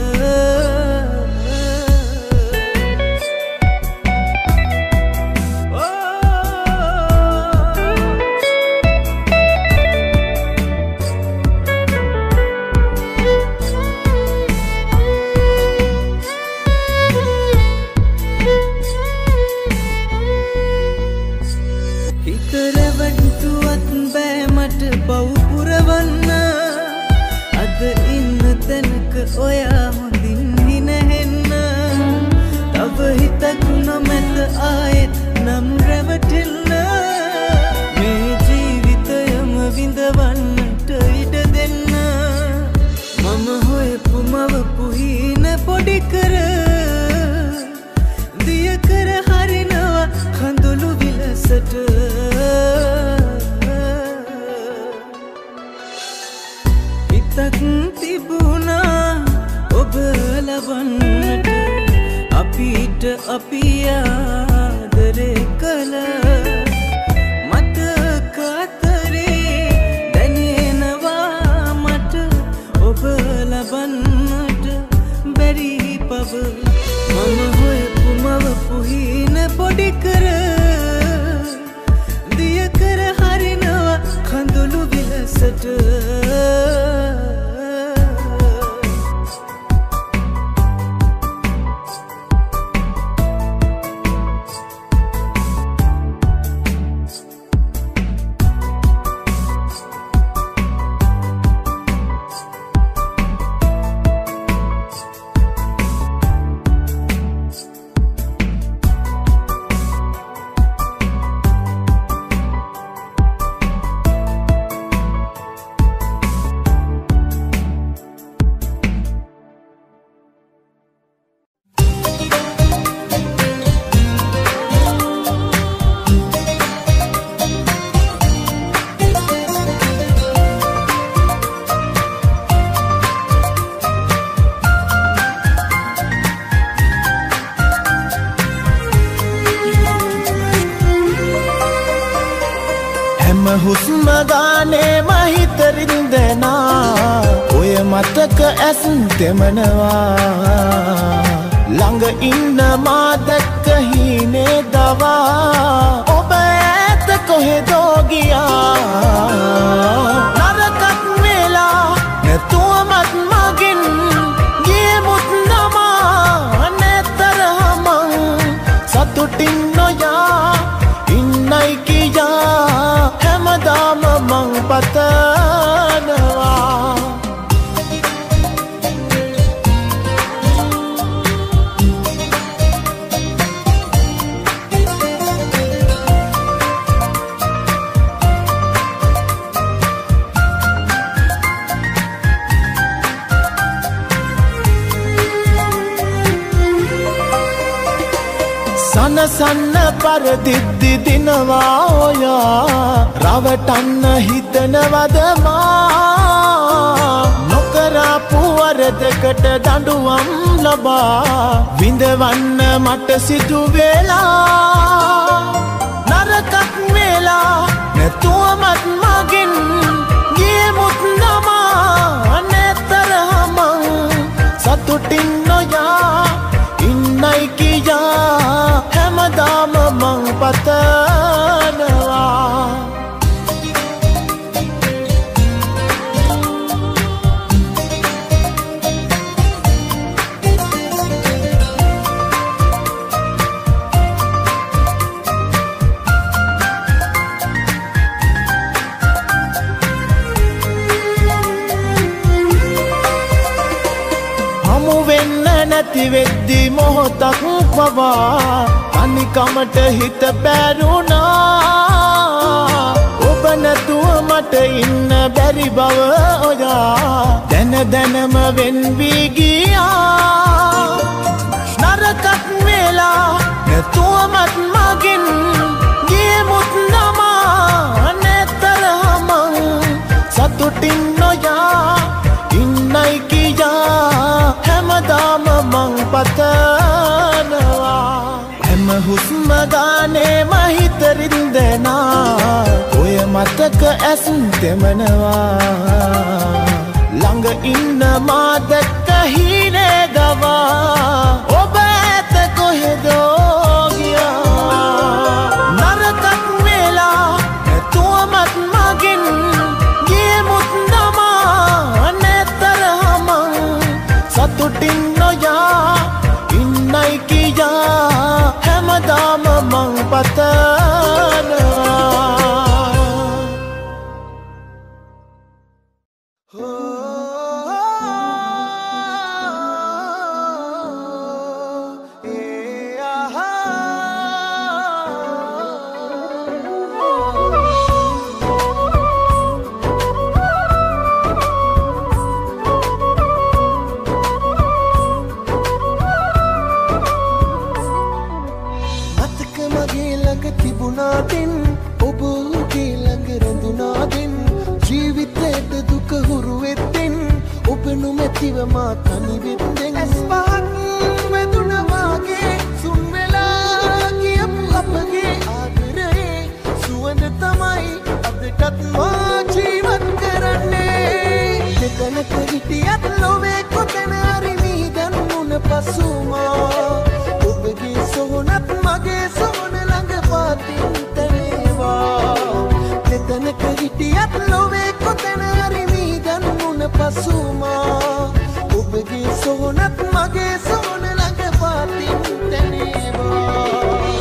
ඔයා හොඳින් හිනහෙන්න තව හිතක් නොමැත ආයෙත් නම් රැවටෙන්න මේ ජීවිතයම විඳවන්නට ඉඩ දෙන්න මම හොයපු මවපු හීන පොඩි කර දිය කර හරිනවා කඳුළු විලසට හිතක් තිබුණා ඔබ ලබන්නට අපිට අපි ආදරේ කළ මතක අතරේ දැනෙනවා මට ඔබ ලබන්නට බැරි පව මම හොයපු මවපු හීන පොඩි කර දිය කර හරිනවා කඳුළු විලසට හුස්ම ගානේ මහිතරින්දනා ඔය මතක ඇස් තෙමනවා ළඟ ඉන්න මා දැක්ක හීනේ දවා ඔබ ඈත කොහෙදෝ ගියා නරකක් වෙලා නැතුවමත් මගින් ගියමුත් නමා නැතරම සතුටින් නො අසන්න පරදිද්දි දිනවා ඔයා රවටන්න හිතනවද මා නොකරපු වරදකට දඬුවම් ලබා විඳවන්න මට සිදු වෙලා නරකක් වෙලා නැතුවමත් මගෙන් ගියමුත් නමා නැතරම සතුටින් නොයා ඉන්නයි කියා හැමදාම මං පතනවා නැති වෙද්දි මොහොතක් පවා තනිකමට හිත බැරුණා ඔබ නැතුව මට ඉන්න බැරි බව ඔයා දැන දැනම වෙන් වී ගියා නරකක් වෙලා නැතුවමත් මගෙන් ගියමුත් නමා නැතරම සතුටින් නොයා ඉන්නයි කියා හැමදාම මං පතනවා හැම හුස්ම ගානේම හිත රින්දෙනා ඔය මතක ඇස් තෙමනවා ළඟ ඉන්න මා දැක්ක හීනේ ගවා ඔබ ඇත කොහෙදෝ ගියා නරකක් වෙලා නැතුවමත් මගෙන් ගියමුත් නමා නැතරම සතුටින් නොයා ඉන්නයි කියා හැමදාම මං පතනවා මා තනි වෙද්දෙන් ඇස් පහක් වැදුනවාගේ සුන් වෙලා කියපු අපගේ ආදරේ සුවඳ තමයි අදටත් මා ජීවත් කරන්නේ දෙතනක හිටියත් ලොවේ කොතන හරි මීදන් මුණ පසුමා ඔබගේ සොහොනත් මගේ සොහොන ළඟ පාතින් තනේවා දෙතනක හිටියත් ලොවේ කොතන හරි මීදන් මුණ පසුමා ඔබගේ සොහොනත් මගේ සොහොන ළඟ පාතින් තැනේවා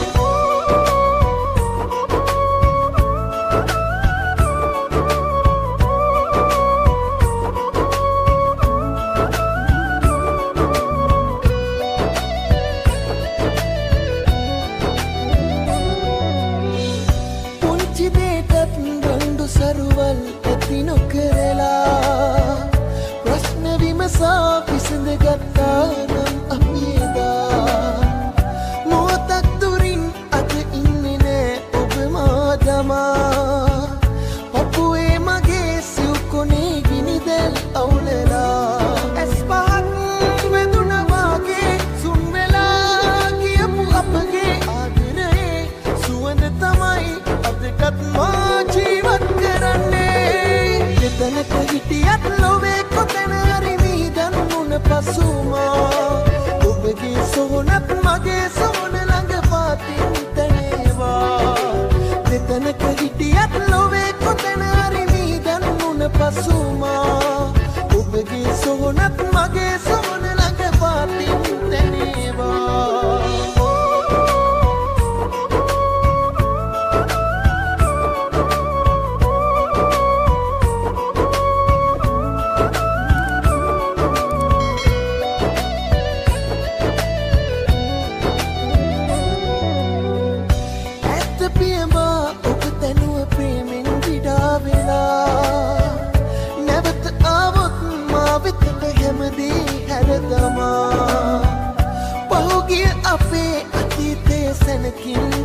පුංචි දේටත් රණ්ඩු සරුවල් ඇති නොකරලා ප්‍රශ්න විමසා විසඳ ගත්තා නම් අපි එදා මොහොතක් දුරින් අද ඉන්නේ නෑ ඔබ මා දමා පපුවේ මගේ සිව් කොනේ ගිනිදැල් අවුලලා ඇස් පහක් වැදුනා වාගේ සුන් වෙලා කියපු අපගේ ආදරේ සුවඳ තමයි අදටත් මා ජීවත් කරන්නේ දෙතනක හිටියත් ලොවේ කොතන හරි මීදන් මුණ පසුමා ඔබගේ සොහොනත් මගේ සොහොන ළඟ පාතින් තනේවා දෙතනක හිටියත් ලොවේ කොතන හරි මීදන් මුණ පසුමා ඔබගේ සොහොනත් මගේ සොහොන ළඟ පාතින් තනේවා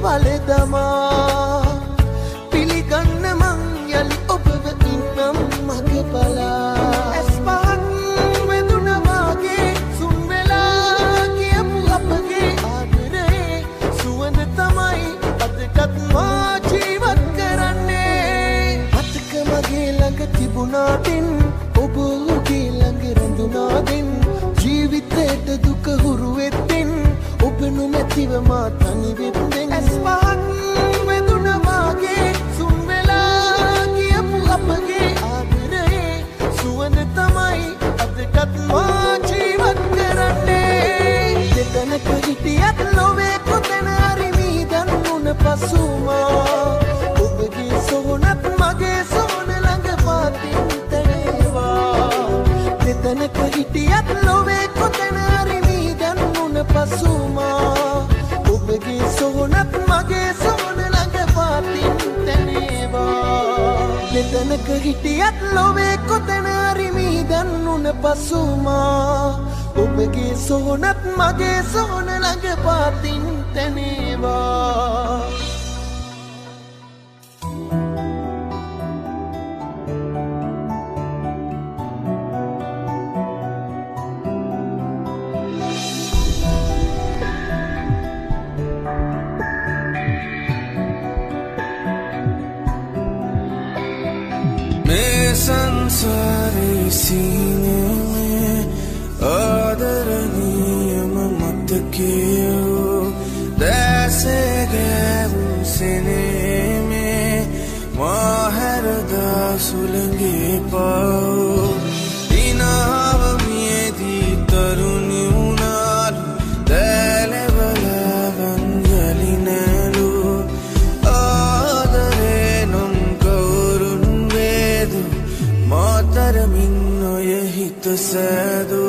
පලෙදමා පිළිගන්න මං යලි ඔබව ඉන්නම් මගේ බලා ඇස් පහන් වෙදුනවාගේ සුන් වෙලා කියපු අපගේ ආදරේ සුවඳ තමයි අදටත් මා ජීවත් කරන්නේ මතක මගේ ළඟ තිබුණාටින් ඔබ ඔහුගේ ළඟ රැඳුනාදින් ජීවිතයට දුක හුරු වෙත්තින් ඔබ නොමැතිව මා තනි වෙත්තින් ඇස් පහන් වෙදුනවාගේ සුන් වෙලා කියපු අපගේ ආදරේ සුවඳ තමයි අදටත් මා ජීවත් කරන්නේ දෙතනක හිටියත් ලොවේ කොතැන හරි මී දන්නුන පසුමා ඔබගේ සොහොනත් මගේ සොහොන ළඟ පාතින් තැනේවා දෙතනක හිටියත් ලොවේ කොතැන හරි මී දන්නුන පසුමා ඔබගේ සොහොනත් මගේ සොහොන ළඟ පාතින් තැනේවා දෙතනක හිටියත් ලොවේ කොතැන හරි මී දන්නුන පසුමා ඔබගේ සොහොනත් මගේ සොහොන ළඟ පාතින් තැනේවා संसारे सीने में आदरणीय मत कियो दैसे गए सीने में माहर दासुलंगे पाओ इनाव में दी तरुणी उनालु दले बला वंजलि नलो आदरे नम कौरुन वेदु मातर मिन्नो यहित सैदो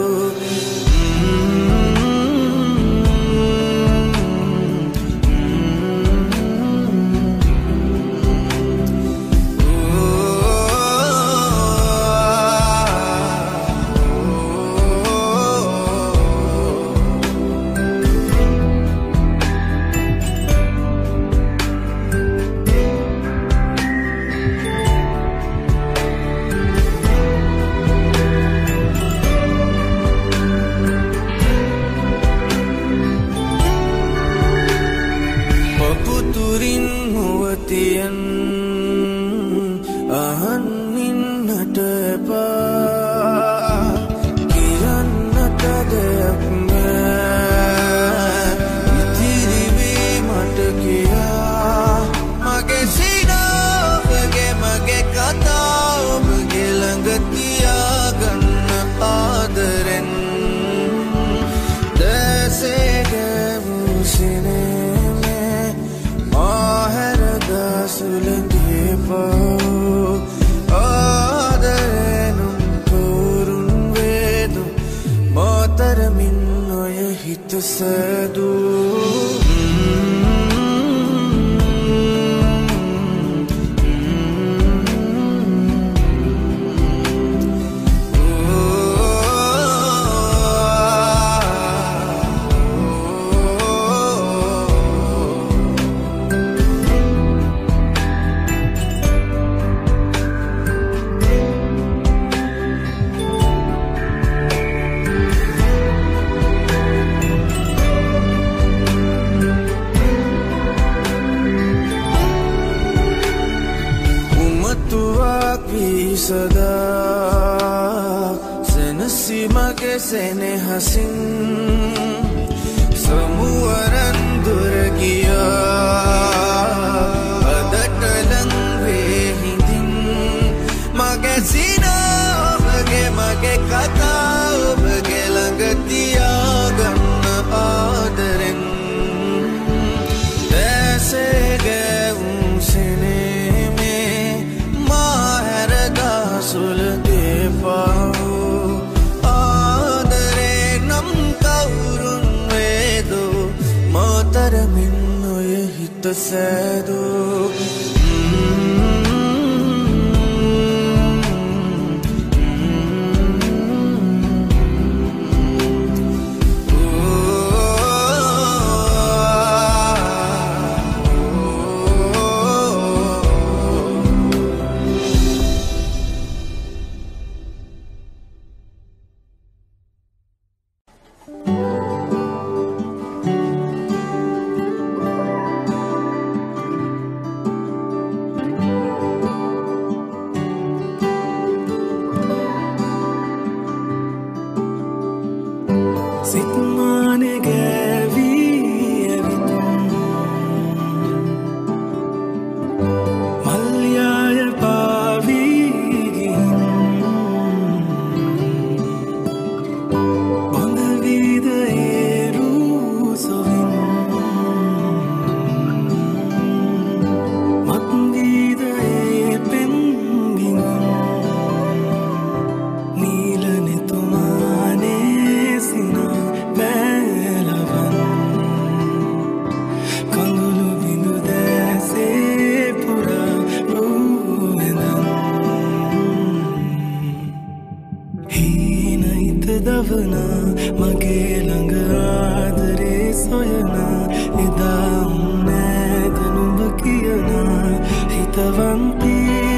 හිතවන්ති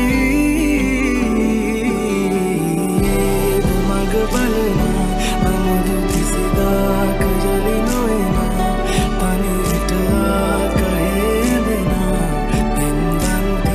මග බලනා නමුදු කිසිදාක ජලි නොයනා තනියට ආකහේ දෙනා පෙන්වන්ති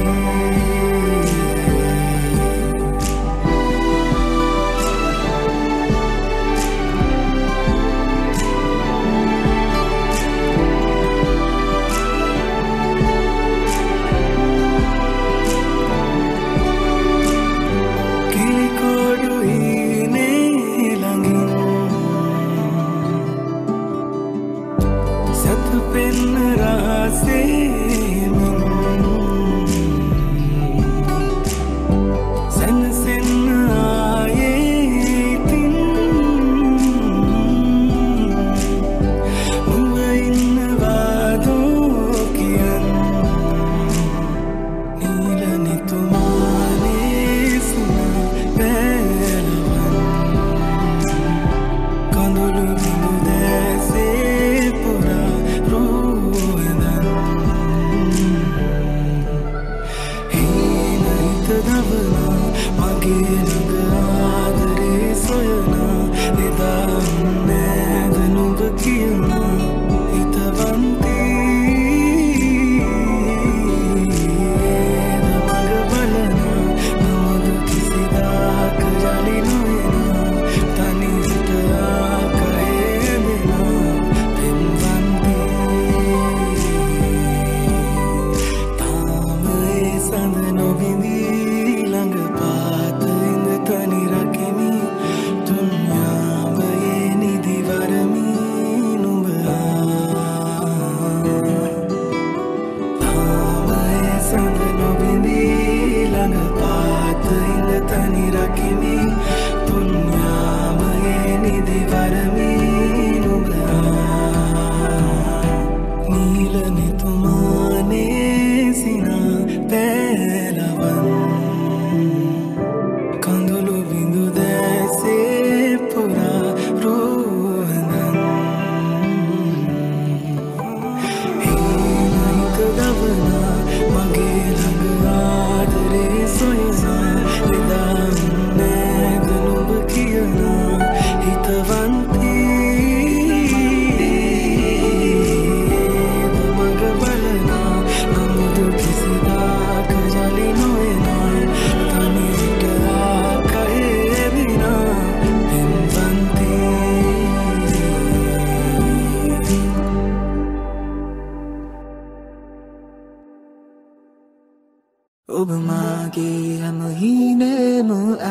ඔබ මාගේ හැම හීනෙම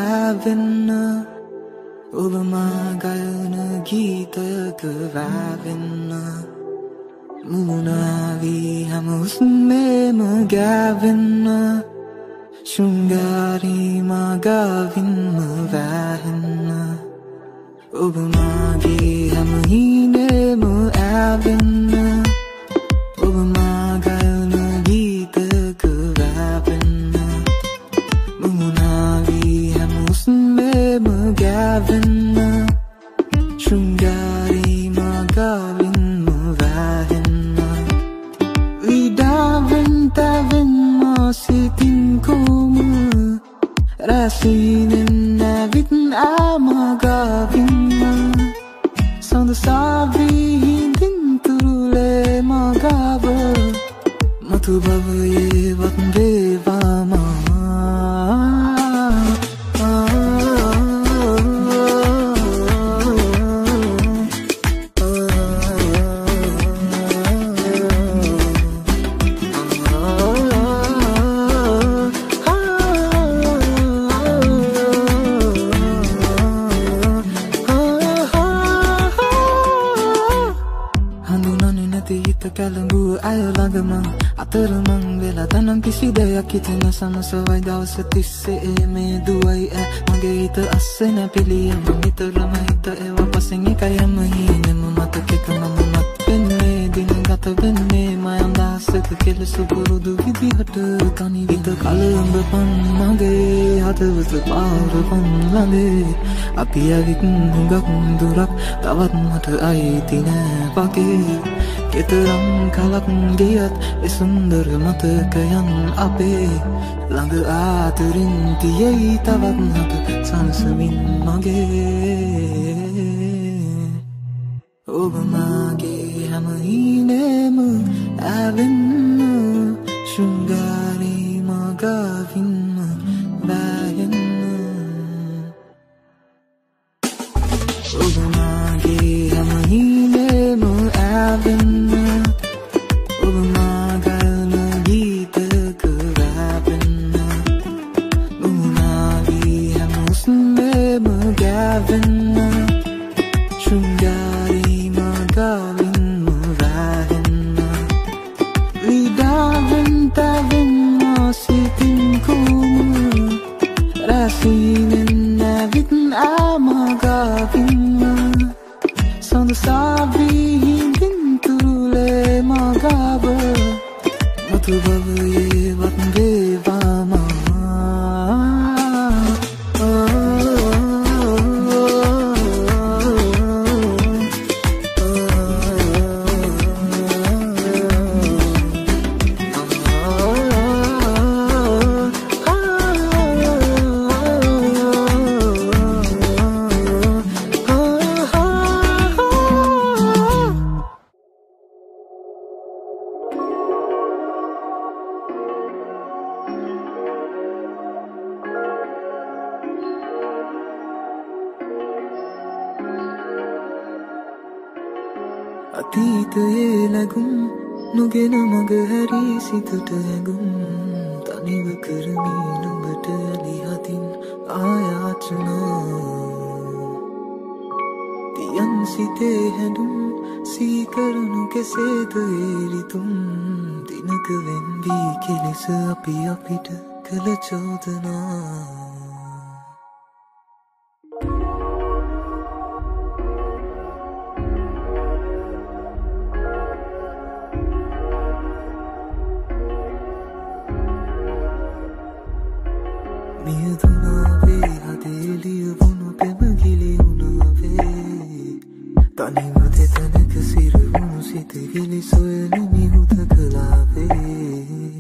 ආවෙන්න ඔබ මා ගයන ගීතක වැවෙන්න මුමුණාවී හැම හුස්මේම ගෑවෙන්න ශෘංගාරී මා ගාවින්ම වැහෙන්න ඔබ මාගේ හැම හීනෙම ආවෙන්න ඔබ මා ගයන ගීතක වැවෙන්න මුමුණාවී හැම හුස්මේම ගෑවෙන්න ශෘංගාරී මා ගාවින්ම වැහෙන්න විඩාවෙන් තැවෙන්න සිතින් කොම රැසීනෙන් නැවිත් ආමගාවින්න සඳ සාවී හිඳින් තුරුලේ මගාව මතු භවයේවත් වේවාමා කැලඹුව අය ළඟම අතරමං වෙලා තනම් කිසි දෙයක් හිතෙන සමසවයි දවස තිස්සේ මේ දුවයි ඈ මගේ හිත අස්සේ නැපිලියම නිතරම හිත ඒව පස්සෙන් එකයි හැම හීනෙම මතකෙක මම මත් වෙන්නේ දින ගත වෙන්නේ මයම් දහසක කෙලසු පුරුදු විදිහට තනි විද කලඹ පන් මගේ හදවත පාර පන් ළඟේ අපි ඇවිත් හුඟක් දුරක් තවත් මට අයිති නෑ වගේ කෙතරම් කලක් ගියත් ඒ සුන්දර මතකයන් අපේ ළඟ ආතරින් තියෙයි තවත් හත සනසමින් මගේ ඔබ මාගේ හැම හීනෙම ඇවෙන්න ශෘංගාරී මගවින්ම බෑයෙන්න ඔබ මාගේ හැම හීනෙම ඇවෙන්න ඔබ මාගල්න ගීතක රැවෙන්න මුණාවී හැම උස්මෙම ගැවෙන්න ශෘංගාරී මගවින්ම රැවෙන්න විඩාවෙන් තැවෙන්න සිතින් කුම රැසීනෙන් නැවිත් ආමගවින්ම සඳසාවී හිඳින් තුරුලේ මගාව මතු බවයේ වත් වේවාමා අතීතයේ ලැබුම් නොගෙන මග හැරී සිතට ඇඟුම් තනිව කරමි නුඹට ලිහතින් ආයාචනා තියන් සිතේ හැඳුම් සීකරනු කෙසේද ඒරිතුම් දිනක වෙන්වී කෙලෙස අපි අපිට කළ චෝදනා මියදුනාවේ හදේලිය වුණු පෙමගිලි වුණාවේ තනිව දෙතැනක සිරවුණු සිතවිලි සොයනමි හුද කලාවේ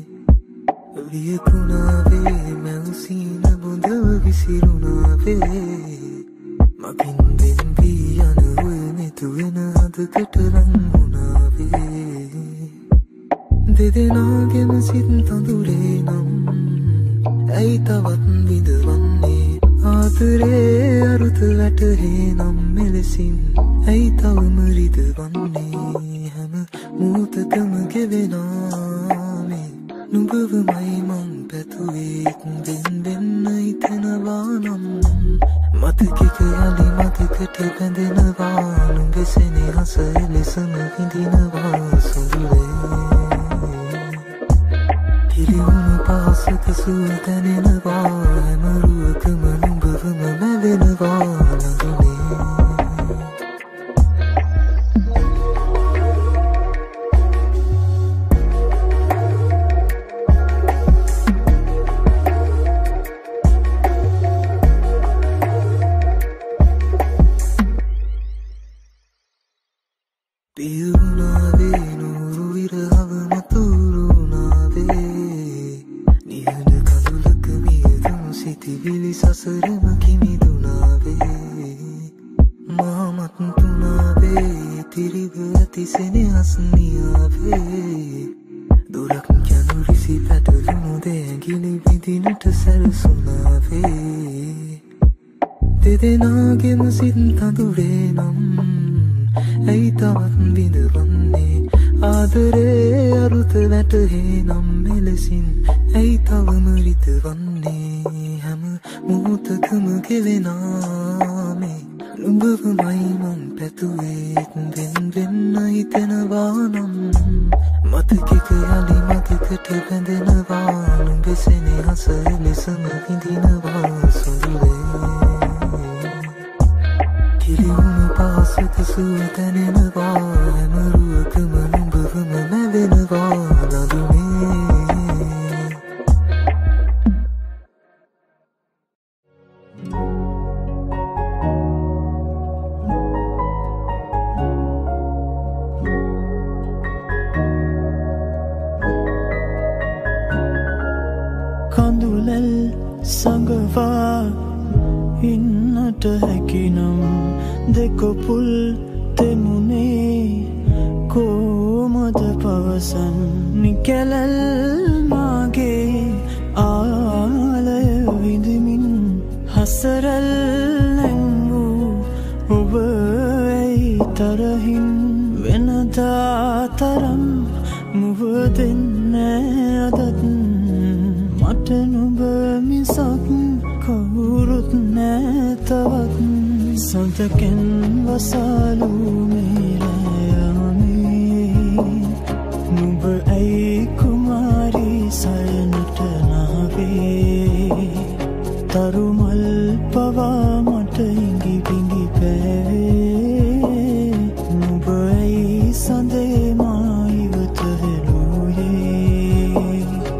වියකුණාවේ මැවසීන බොඳව විසිරුණාවේ මගින් දෙන්වී යන ඔය නැතුවෙන හදකට රංගුණාවේ දෙදෙනාගෙම සිත් තඳුරේ නම් ඇයි තවත් විඳවන්නේ ආතරේ අරුත වැටහේ නම් මෙලෙසින් ඇයි තවම රිදවන්නේ හැම මූතකම ගෙවෙනාමේ නුඹවමයි මං පැතුවේත් දෙන් දෙන්න හිතෙනවා නම් මතකෙක යලි මතකට බැඳෙනවා නුඹේ සෙනෙහස එලෙසම විඳිනවා සුළුවේ හිරිවුණු පාසක සුව දැනෙනවා හැමරුවකම නුඹවම මැවෙනවා ළඟනේ පියුණාවේ නూరు විරහව මතුරුණාවේ නිහඬ කඳුලක මියදුණු සිතිවිලි සසරම කිමිදුනාවේ මාමත් තුනාවේ තිරිව ඇති සෙනෙහස් නියාවේ දුරක් යනු රිසි පැටලුණු දැඟිලි විඳිනට සැරසුණාවේ දෙදෙනාගෙම සිත් තඳුරේ නම් ඇයි තවත් විඳවන්නේ ආදරේ අරුත වැටහේ නම් මෙලෙසින් ඇයි තවම රිදවන්නේ හැම මොහොතකම ගෙවෙනාමේ නුඹවමයි මං පැතුවේත් වෙන් වෙන්න හිතෙනවා නම් මතකෙක යලි මතකට බැඳෙනවා නුඹේ සෙනෙහස එලෙසම විඳිනවා සුළුවේ හිරිවුණු පාසක සුව දැනෙනවා හැමරුවකම නුඹවම මැවෙනවා ළඟනේ කඳුලල් සංගවා ඉන්නට හැකිනම් දෙකොපුල් තෙමුනේ කොමද පවසන් නිකැලල් මාගේ ආලය විඳමින් හසරල් නැංවූ ඔබ ඇයි තරහින් වෙනදා තරම් මුව දෙන්න අදත් මට නුඹ මිසක් කවුරුත් නෑ තවත් සඳකෙන් වසාලු මේරයාමේ නුඹ ඇයි කුමාරී සයනට නාවේ තරුමල් පවා මට ඉඟි පිඟි පැවේ නුඹ ඇයි සඳේ මා ඉවත හෙළුවේ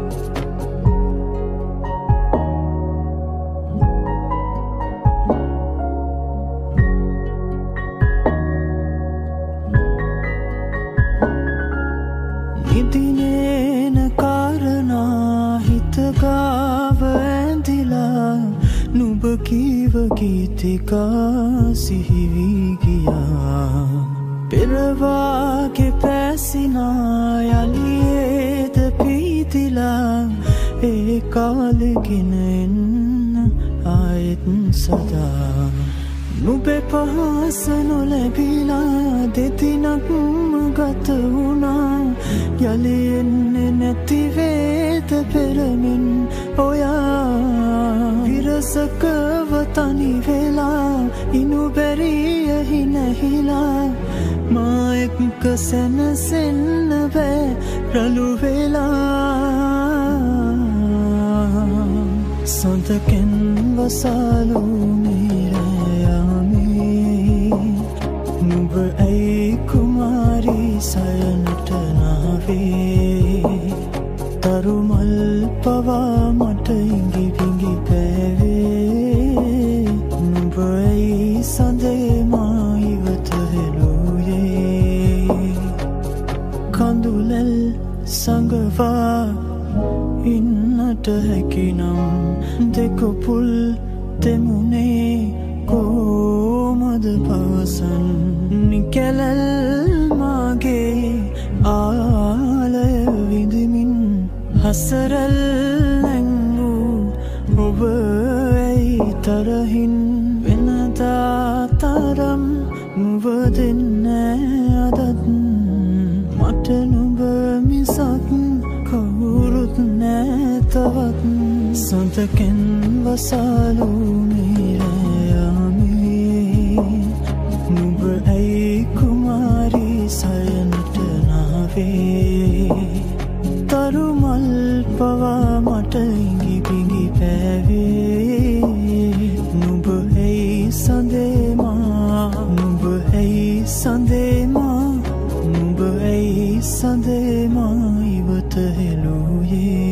නිදිනේන කාරණා හිතගාව ඇඳිලා නුඹ කීව ගීතිකා සිහිවී ගියා පෙරවාගේ පැසිනා යලියේද පීතිලා ඒ කාලෙගෙන එන්න ආයෙත් සදා නුඹේ පහස නොලැබිලා දෙතිනක්ම ගත වුණා යලි එන්නේ නැති වේද පෙරමින් ඔයා විරසකව තනි වෙලා ඉනු බැරියහි නැහිලා මා එක්ක සැනසෙන්න බෑ රළු වෙලා සඳකෙන් වසාලු මේරයාමේ නුඹ ඇයි කුමාරී සයනට නාවේ තරුමල් පවා මට ඉඟි පිඟි පැවේ නුඹ ඇයි සඳේ මා ඉවත හෙළුවේ කඳුලල් සංගවා ඉන්නට හැකිනම් දෙකොපුල් තෙමුනේ කොමද පවසන් නිකැලල් මාගේ ආලය විඳමින් හසරල් නැංවූ ඔබ ඇයි තරහින් වෙනදා තරම් මුව දෙන්න අදත් මට නුඹ මිසක් කවුරුත් නෑ තවත් සඳකෙන් වසාලු මේරයාමේ නුඹ ඇයි කුමාරී සයනට නාවේ තරුමල් පවා මට ඉඟි පිඟි පැවේ නුඹ ඇයි සඳේ මා නුඹ ඇයි සඳේ මා නුඹ ඇයි සඳේ මා ඉවත හෙළුවේ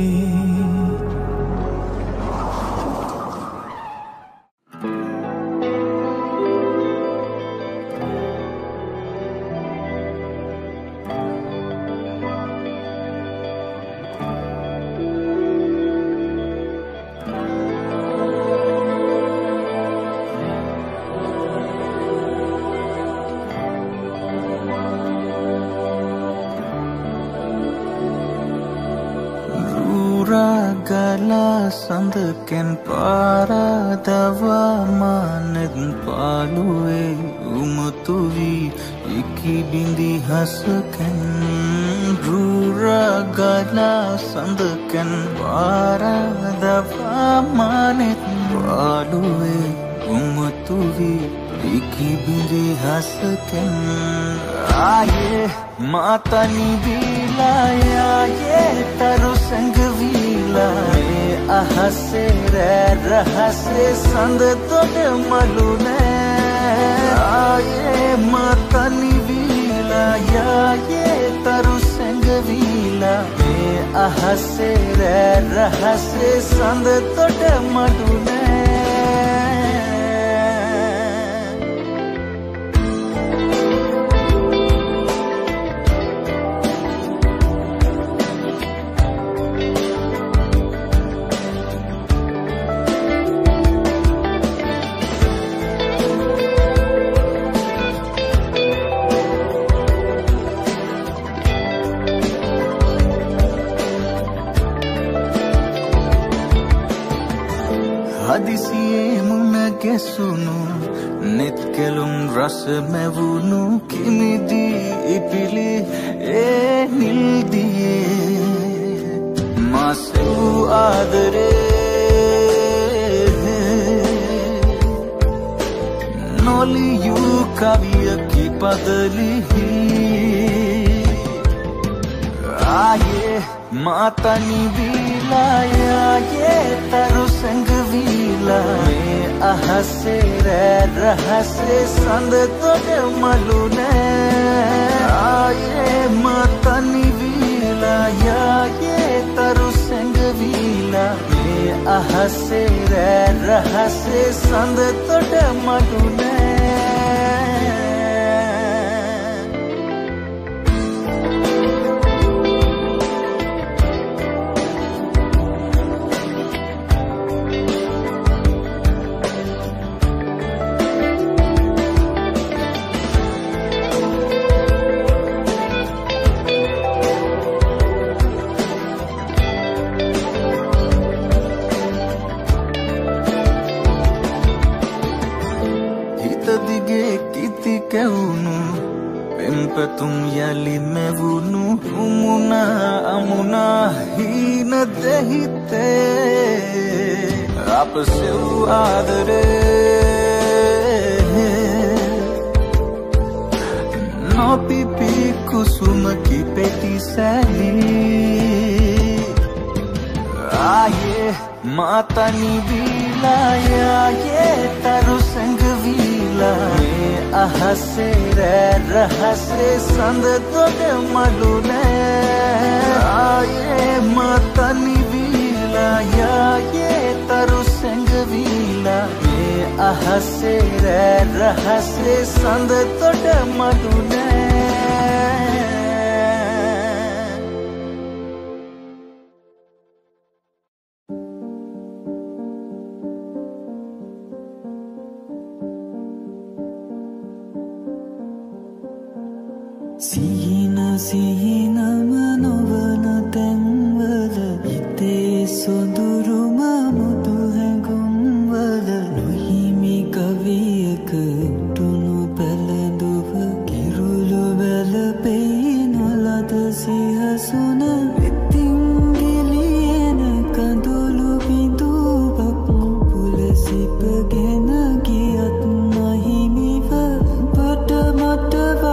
ගලා සඳකෙන් පාරදවා මානෙත් පාලුවේ උමුතු වී ඉකි බිඳි හසකෙන් රුරගලා සඳකෙන් පාරදවා මානෙත් පාලුවේ උමුතු වී ඉකි බිඳි හසකෙන් ආයේ මාතනි දීලා යායේ තරු සංගවිලා මේ අහසේ රහසේ සඳ තොට මලුනේ ආයේ මාතනි දීලා යායේ තරු සංගවිලා මේ අහසේ රහසේ සඳ තොට මලුනේ හදිසියේ මුණ ගැසුණු නෙත් කෙලුම් රස මැවුණු කිමිදී ඉපිලි ඒ නිල්දියේ මාසු ආදරේ නොලියූ කවියකි පදලිහි ආයේ මාතනි විලායේ තරු සංගවිලා මේ අහසේ රහසේ සඳ තොට මලුනේ ආයේ මාතනි විලායේ තරු සංගවිලා මේ අහසේ රහසේ සඳ තොට මලුනේ तुम यली में वुनु उमुना अमुना ही न दहिते आप से आदरे नो पीपी कुसुम की पेटी सैली आये माता नी विलाया ये तरु संग विला अहसे रहसे संद तोड़ मलुने आये मातनी विला या ये तरु संग विला ये अहसे रहसे संद तोड़ मलुने Sihina sihina manovana tengwala ite soduruma mudu hengumwala nohimi kaviyaka tunu paladuva kirulu bala peinolada sihasuna ettingiliyena kandulu bindu bapu pulasipagena giyat nahimiva pata matava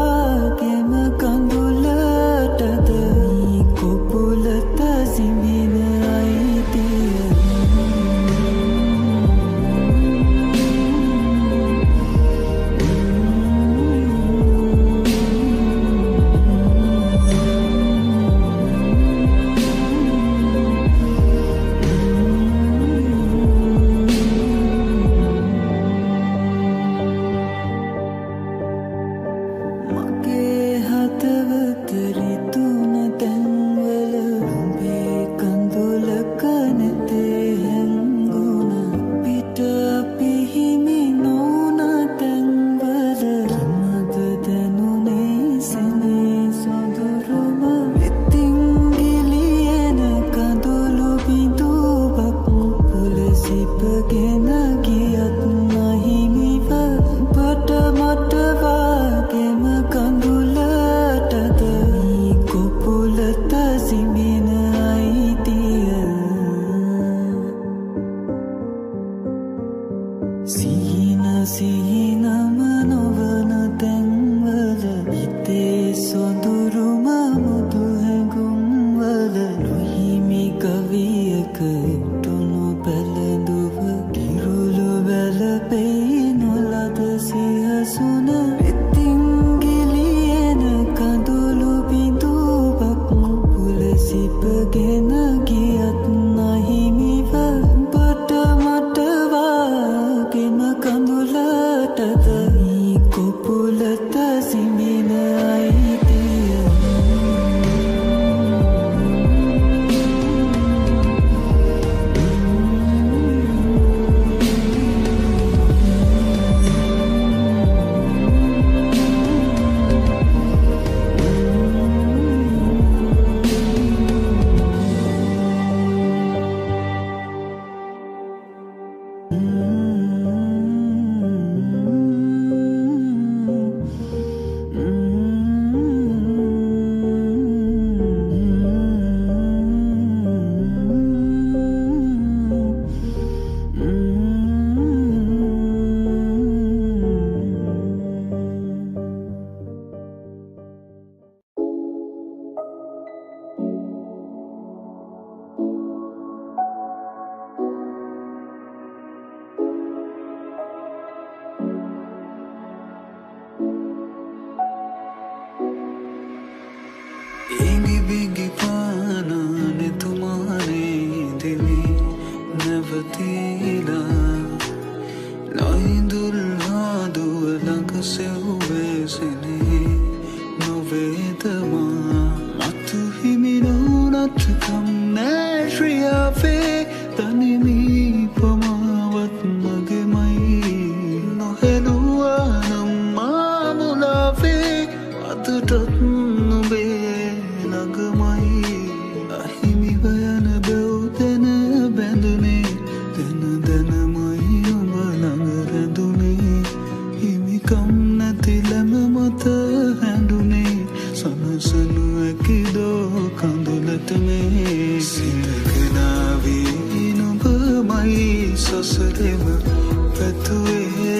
නවතිලා නොඉඳුල් හාදුව ළඟ සෙව්වේ සෙනේ නොවේදමා මතු හිමි නොනත් කම් නෑ ශ්‍රියාවේ තනිමී පමාවත් මගෙමයි නොහෙළුවා නම් මා මුලාවේ අදටත් නුඹේ ළඟමයි අහිමිව යන බැව් දැන බැඳුනේ දැන දැනමයි ඔබ ළඟ රැඳුනේ හිමිකම් නැති ලැම මත හැඳුනේ සනසනු ඇකිදෝ කඳුලට මේ සිතකනාවී නුඹමයි සසරෙම පැතුවේ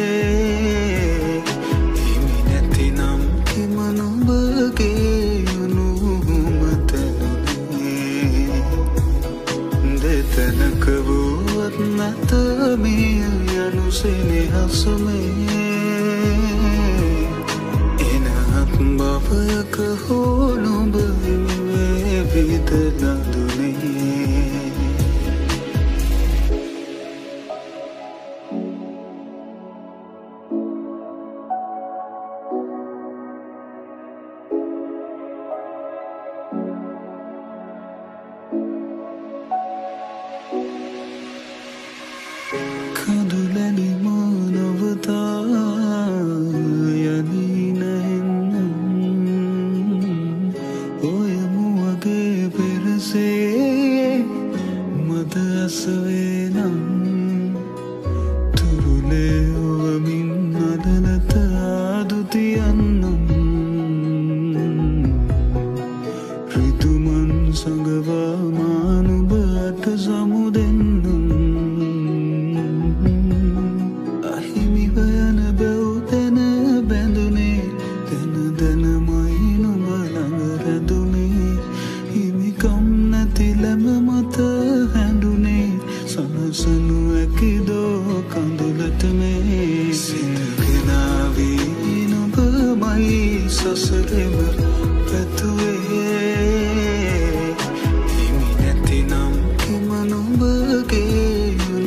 හිමි නැතිනම් හිම නුඹගේ අනුමතනුනේ දෙතනක වුවත් නැත මේ යනු සෙනෙහසුමේ එනහත් බවයක හෝ නුඹ වේ විදලා දුනේ කඳුලැලි මානවතා යලි නැහෙන්නම් ඔය මුවගේ පෙරසේ මද අසවේ නම් තුරුලේ ඔවමින් අදනත ආදුතියන්නම් රිතුමන් සඟවා මානුබට සමුදෙන්නම් අහිමිව යන බැව් දැන බැඳුනේ දැන දැනමයි නුඹ ළඟ රැඳුනේ හිමිකම් නැති ලැම මත හැඳුනේ සනසනු ඇකිදෝ කඳුලට මේ සිතගෙනාවී නුඹමයි සසරෙම පැතුවේ හිමි නැතිනම් හිම නුඹගේ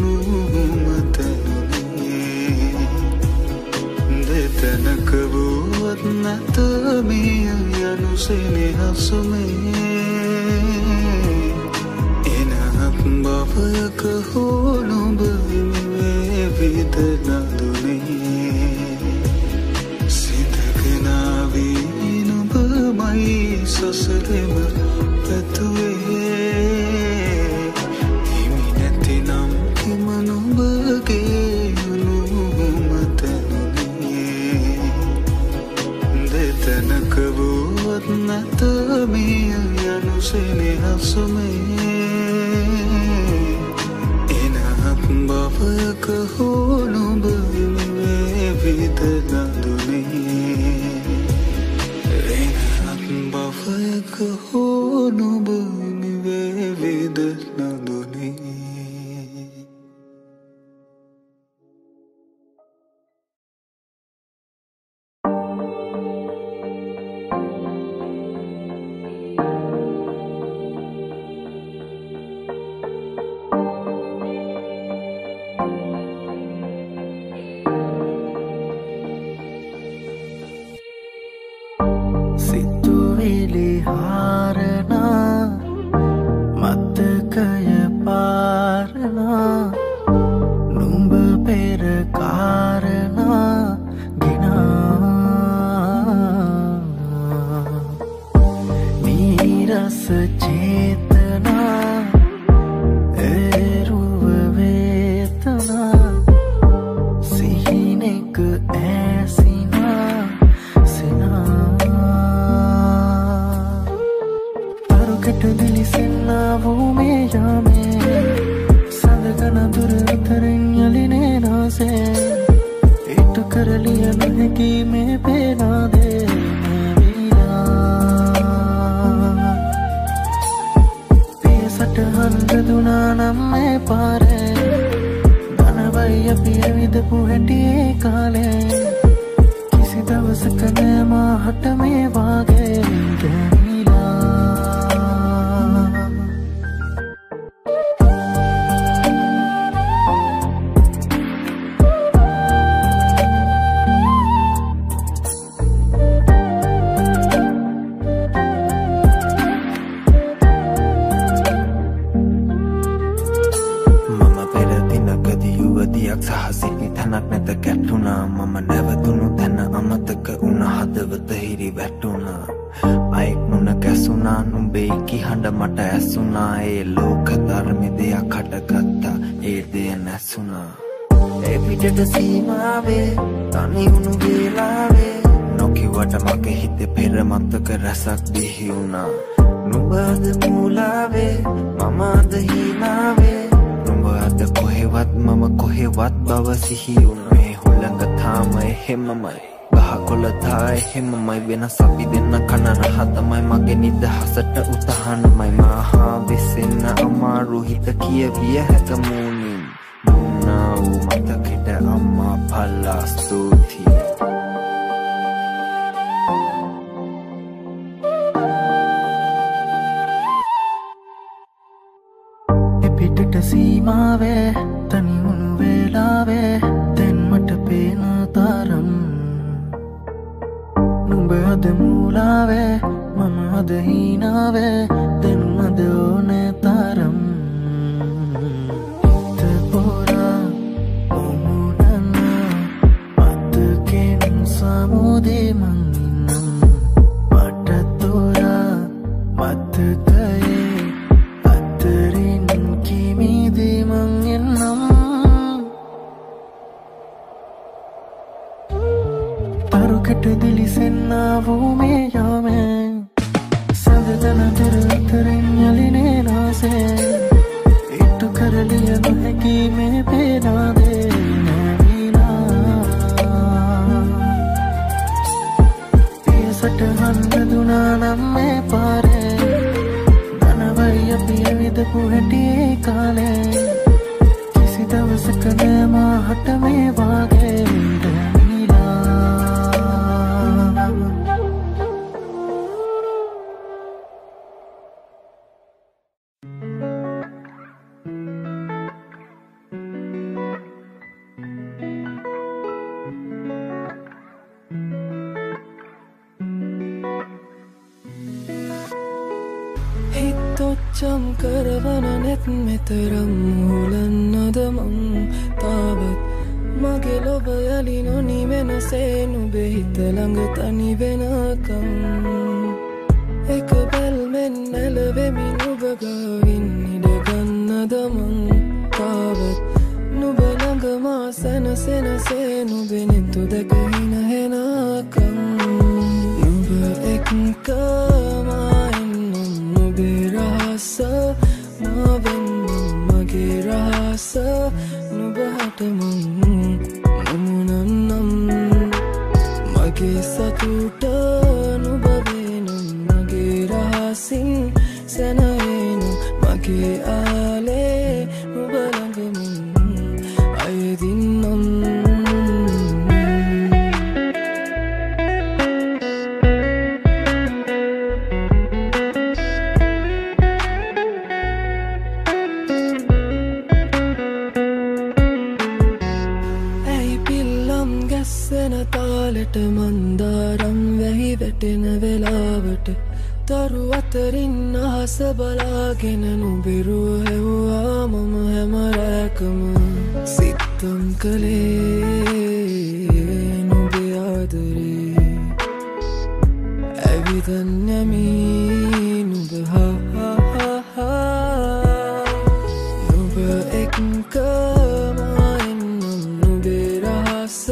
අනුමතනුනේ දෙතනක වුවත් නැත මේ යනු සෙනෙහසුමේ එනහත් බවයක හෝ නුඹ වේ විදලා දුනේ සිතගෙනාවී නුඹමයි සසරෙම පැතුවේ හිමි නැතිනම් හිම නුඹගේ අනුමතනුනේ දෙතනක වුවත් නැත මේ යනු සෙනෙහසුමේ එනහත් බවයක හෝ නුඹ වේ විදලා දුනේ එනහත් බවයක හෝ නුඹ වේ විදලා දුනේ සිතුවිලි හාරනා මතකය පාරනා නුඹ පෙර කාරණා ගෙනා නීරස චේතනා එරුව වේතනා සිහිනෙක ඇසිනා කට දිලිසෙන්නා වූ මේ යාමේ සඳකන දුර අතරින් යලිනේ නාසේ ඉටු කරලිය නොහැකි මේ පේනාදේ නැවිලා පිය සටහන් රදුනා නම් මේ පාරේ ධනවයි අපි ඇවිදපු හැටියේ කාලේ කිසි දවසක නෑ මාහට මේ වාගේ ගැනිලා වැටුණා අයෙක් මුණ ගැසුණා නුඹේ කිහඬ මට ඇසුණා ඒ ලෝක ධර්මෙ දෙයක් හටගත්තා ඒ දෙය නැසුණා ඒ පිටට සීමාවේ තනි වුණු වේලාවේ නොකිවට මගේ හිතේ පෙර මතක රසක් දිහි වුණා නුඹ අද මූලාවේ මම අද හීනාවේ නුඹ අද කොහෙවත් මම කොහෙවත් බව සිහි වුණා මේ හුළඟ තාම එහෙමමයි ගහකොළ තා එහෙමමයි වෙනස් අපි දෙන්න කන රහ තමයි මගේ නිදහසට උතහනමයි මහා වෙසෙන්න අමාරු හිත කියවිය හැක මූණින් මුන්නා වූ මතකෙට අම්මා පල්ලා ස්තුතියි පිටට සීමාවේ තනි වුණු වේලාවේ දැන් මට පේන තරම් නුඹ අද මූලාවේ මම අද හීනාවේ දැන් මද ඕනේ තරම් හිත පොරා ඔමුණන මතකෙන් සමුදේ මං ඉන්නම් මට තෝරා මතකයේ තරුකට දිලිසෙන්නාවූ මේ යාමෙන් සඳදන තෙර අතරින් යලිනේ නාසේ ඉටු කරලිය නොහැකි මේ පේනාදේ නැවිලා පිය සටහන් දුනා නම් මේ පාරේ ධනවයි අපි ඇවිදපු හැටි ඒ කාලේ කිසි දවසක නෑ මාහට මේ වාගේ හිතොච්චම් කරවන නෙත් මෙතරම් මුලන්නද මං තාවත් මගේ ලොබ යලි නොනිවෙනසේ නුඹේ හිත ළඟ තනි වෙනකම් එක බැල්මෙන් නැලවෙමි නුඹ ගාවින් ඉඩගන්නද මං තාවත් නුඹ ළඟ මා සැනසෙනසේ නුඹේ නෙතු දැක හින හෙනකම් නුඹ එක්කම මගේ රහස නුඹහට මං මුමුණන්නම් මගේ සතුට නුඹ වෙනම් මගේ රහසින් සැනහෙන මගේ ආලේ නුඹ ළඟ මං අයදින්නම් තාලෙට මන්දාරම් වැහි වැටෙන වෙලාවට තරු අතරින් අහස බලාගෙන නුඹිරුව හෙව්වා මම හැම රැකම සිත්තම් කළේ නුඹේ ආදරේ ඇවිදන් යමි නුඹ හා හා හා නුඹ එක්කම එන්නම් නුඹේ රහස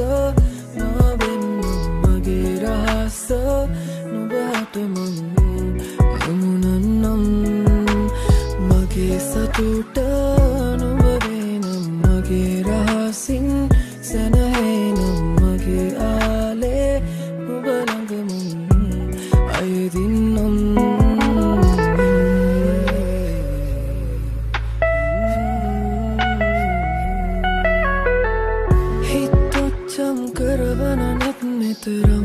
නුඹට මං මුමුණන්නම් මගේ සතුට නුඹ වෙනම් මගේ රහසින් සැනහෙනම් මගේ ආලේ නුඹ ළඟ මං අයදින්නම් හිතොච්චම් කරවන නැත් මෙතරම්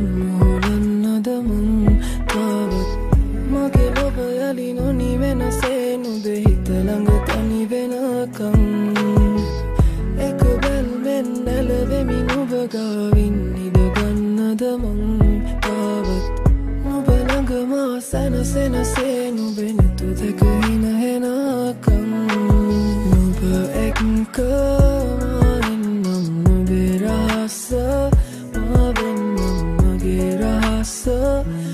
මගේ ලොබ යලි නොනිවෙනසේ නුඹේ හිත ළඟ තනි වෙනකම් එක බැල්මෙන් නැලවෙමි නුඹ ගාවින් ඉඩගන්නද මං තාවත් නුඹ ළඟ මා සැනසෙනසේ නුඹේ නෙතු දැක හින හෙනකම් නුඹ එක්කම එන්නම් නුඹේ රහස මා වෙන්නම් මගේ රහස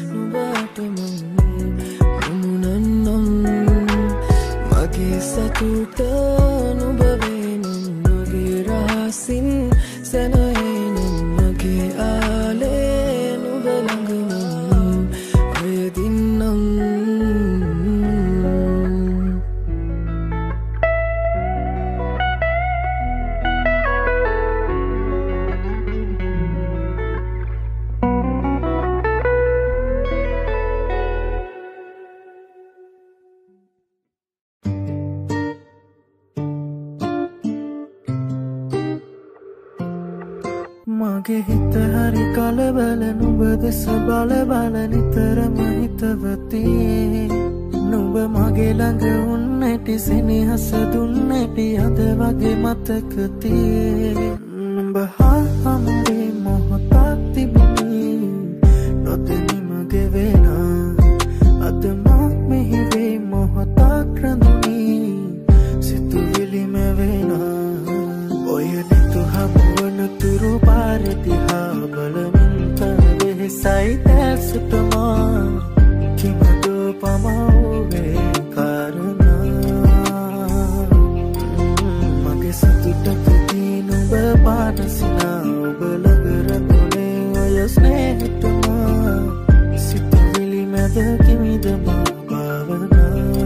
mage satuta nuba venum mage rahasin sanahenum mage aale nuba langamu oy dinnam mage hita hari kalabala nuba desa bala bala nitarama hitavati nuba mage langa unnati senihasa dunnati ada wage matakati nuba ha hamre mohatak tibuni nodani mage vena adma mehi ve mohatak randuni situvili me vena oyane tu hamwana turu parati ha balaminta vehsai tasutama kimado pamauve karana mage satutakati nuba padasina ubalagaragune ayasnehtama situvili meda kimidama bhavana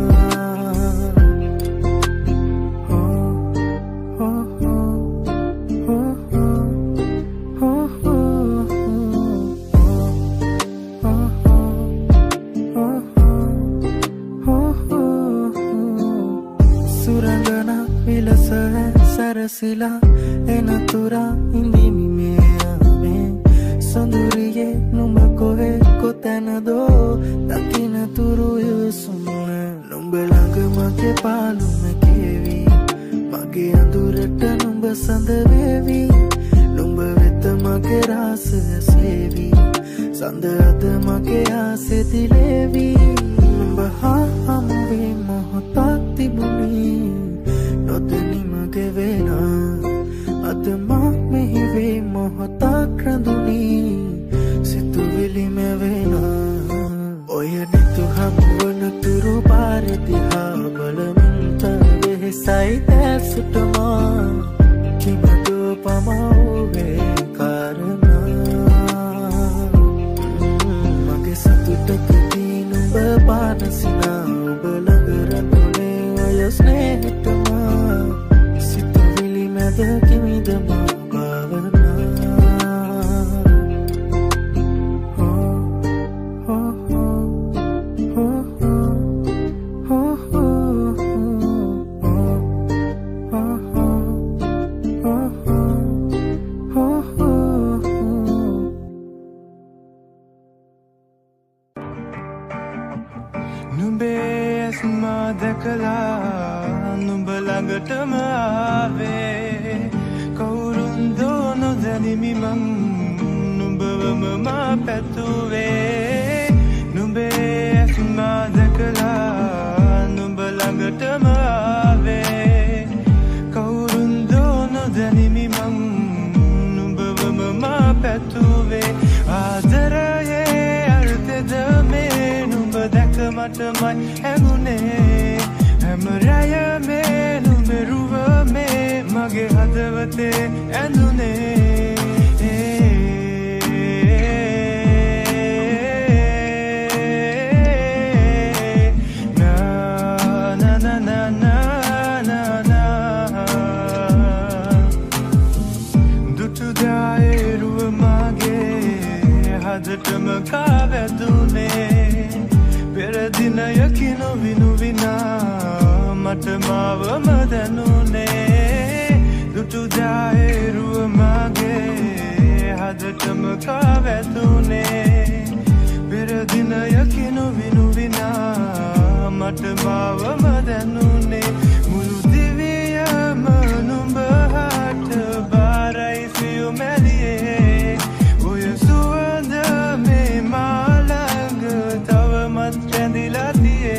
sarasila enatura indimi me ame sanduriye numba kohe kotanado takina turu yusumna numba langa mage palu me kevi mage andurata numba sandavevi numba vetta mage rasa sevi sandada mage ase dilevi numba ha hamve mohatak tibuni nodani mage vena adma mehi ve mohatak randuni situvili me vena oyane tu hamwana turu parati ha balaminta vehsai tasutama kimado pamauve karana mage satutakati nuba padasina ubalagaragune ayasnehtama situvili meda kimidama bhavana nube asma dakala nuba langatama ave kaurundo no danimi mam nuba mama patuve nube asma dakala nuba langatama ave kaurundo no danimi mam nuba mama patuve adaraye arte dame nuba dakamata mai agune amaraya me nuba ruva me mage hadavate andune na na na na na na na dutu dairu mage hadatama kavedune peradina yakino vinu vina matamawa madanune dutu dairu mage hadatama kavedune peradina yakino vinu vina matamawa madanune mulu diviya manumba hat barai siyo melie oya suanda me malang tawa mat chandilatiye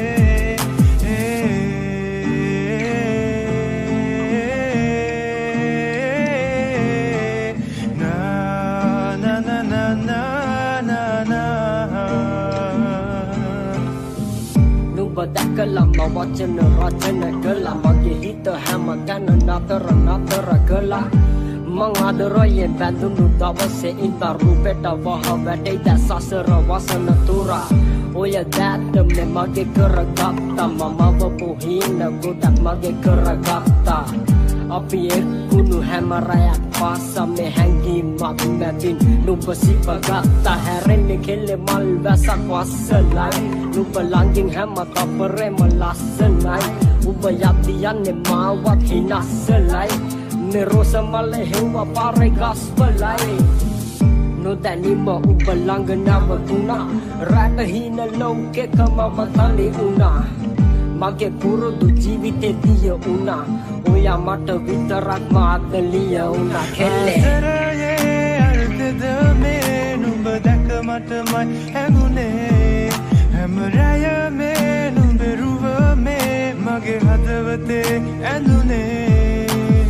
na na na na na na na nuba dakala වචන රචන කළා මගේ හිත හැම තැන නතර නතර කළා මං ආදරයෙන් බැඳුණු දවසේ ඉඳන් රූපෙට වහ වැටෙයිද සසර වසන තුරා ඔය දැත්ත මේ මගේ කරගත්තා මමව පොහින ගොඩක් මගේ කරගත්තා අපි එක්කුණු හැම රැයක් පාසා මේ හැංගීමක් නැතින් නුඹ සිපගත්තා හැරෙන්නේ කෙල්ලේ මල් වැසක් වස්සලයි නුඹ ළඟින් හැම තපරෙම ලස්සනයි ඔබ යද්දි යන්නේ මාවත් හිනස්සලයි මේ රෝස මල් හෙව්වා පාරේ ගස්වලයි නොදැනීම ඔබ ළඟ නැවතුණා රැට හීන ලෝකෙක මම තනි වුණා මගේ පුරුදු ජීවිතේ දිය වුණා ඔයා මට විතරක් මාතලිය වුණා කෙල්ලේ සරයේ අර්ථද මේ නුඹ දැක මටමයි හැඟුනේ හැම රැය මේ නුඹ රුව මේ මගේ හදවතේ ඇඳුනේ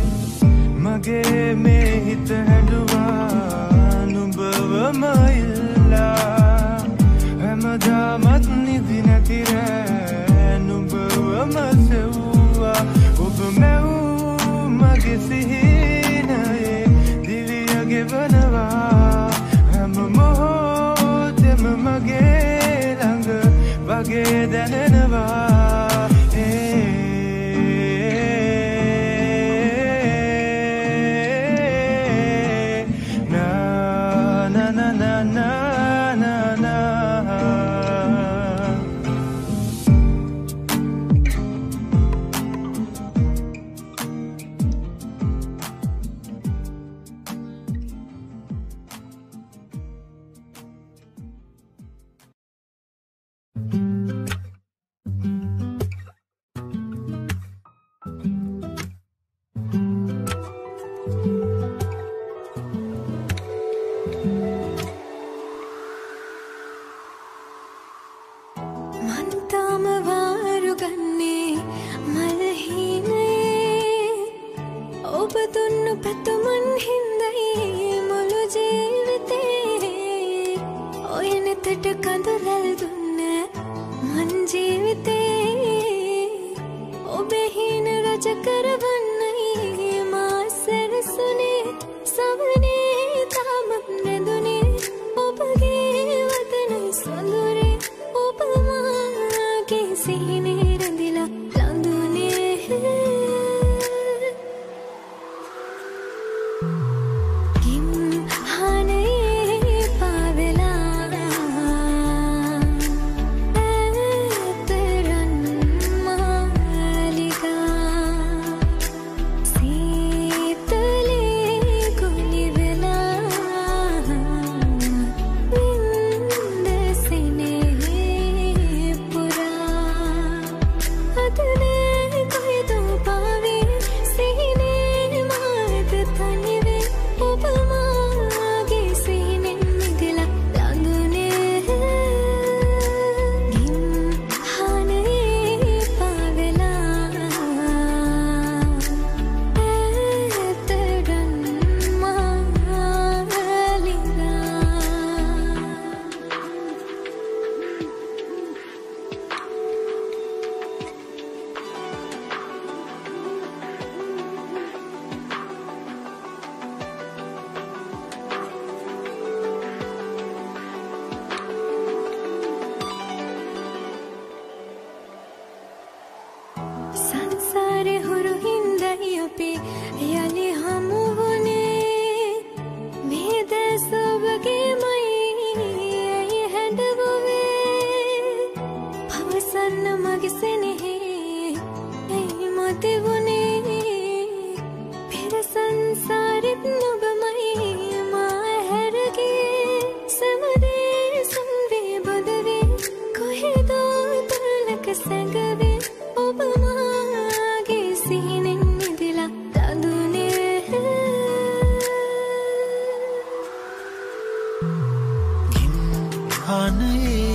මගේ මේ හිත හැඬුවා නුඹවම ඉල්ලා හැමදාමත් නිදි නැති රෑ නුඹවම සෙව්වා ඔබ මැවූ මගේ සිහිනයේ දිවිය ගෙවනවා හැම මොහොතෙම මගේ ළඟ වගේ දැනෙනවා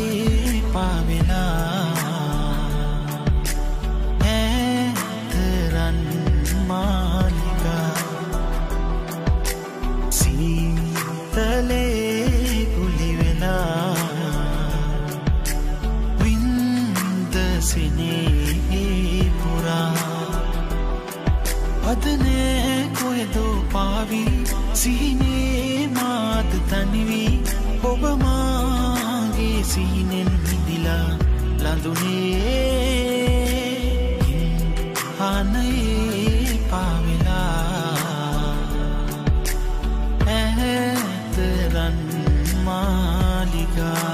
පාවෙලා ඈතර පදනේ කොයදෝ පාවි සිහිනේ මාත් තනිවි ඔබ මාගේ සිහිනෙන් විදිලා ලඳුනේ හානයේ පාවෙලා ඇතරන් මාලිගා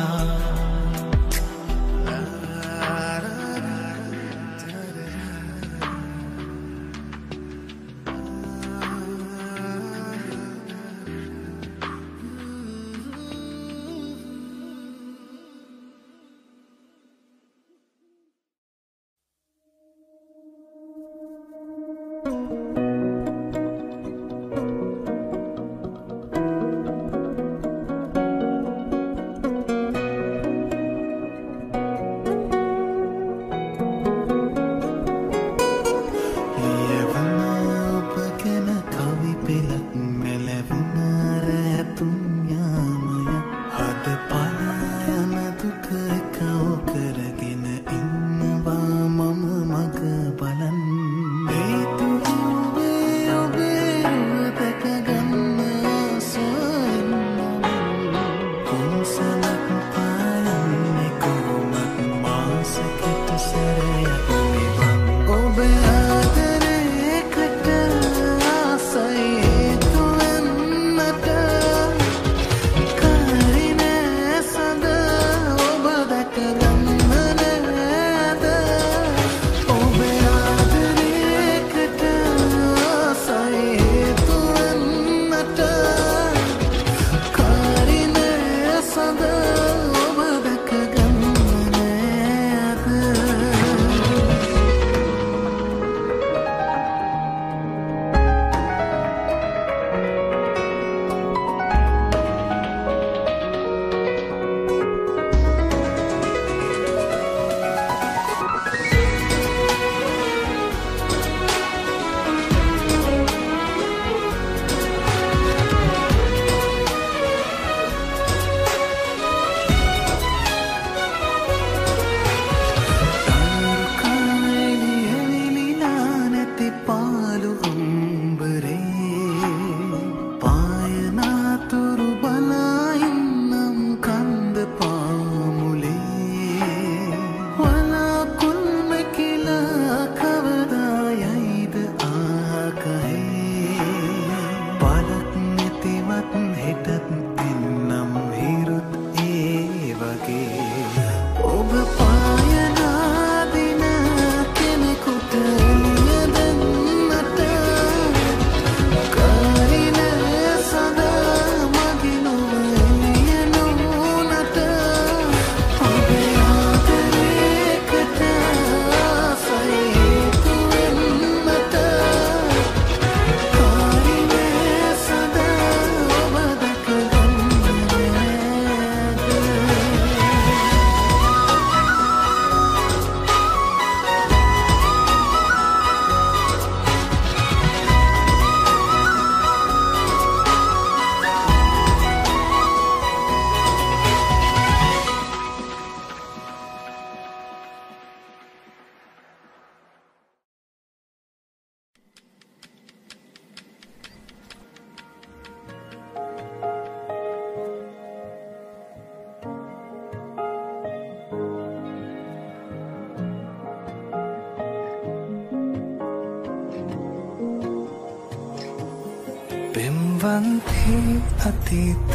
පෙම්වන්ති අතීත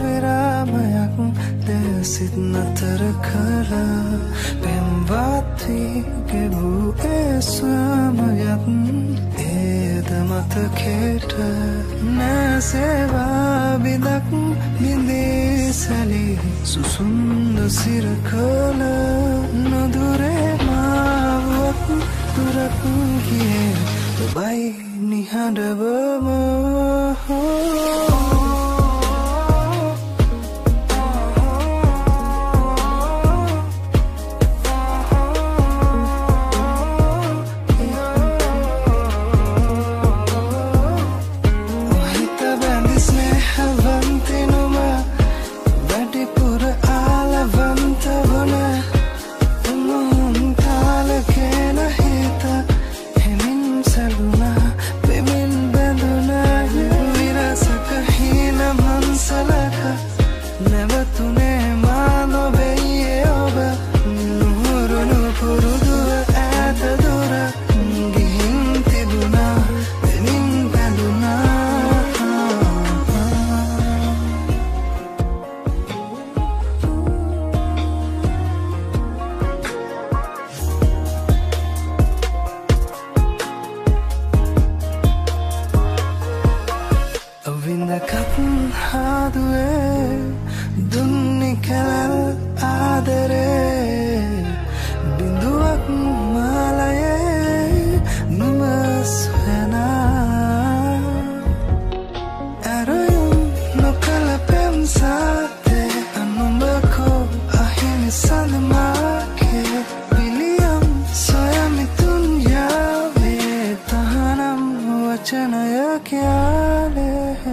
විරාමයක් දැසිත් නතර කළා පෙම්වත්වී ගෙවූ ඒ සමයක් ඒද මතකයට නැසෙවා බිඳක් බිඳී සැලී සුසුන්ද සිර කළ නොදුරේ මාවක් දුරක් ගියේ ඔබයි නිහඬවම Saluna, කලකත් හාදුවේ දුන්නි කැලල් ආදරේ බිඳුවක් මාලයේ නුඹ සොයනා ඇරයුම් නොකළ පෙම් සාතේ අනුඹකෝ අහිමි සඳමාකේ විලියම් සොයමි තුන්යාවේ තහනම් වචනය ක්‍යාලේ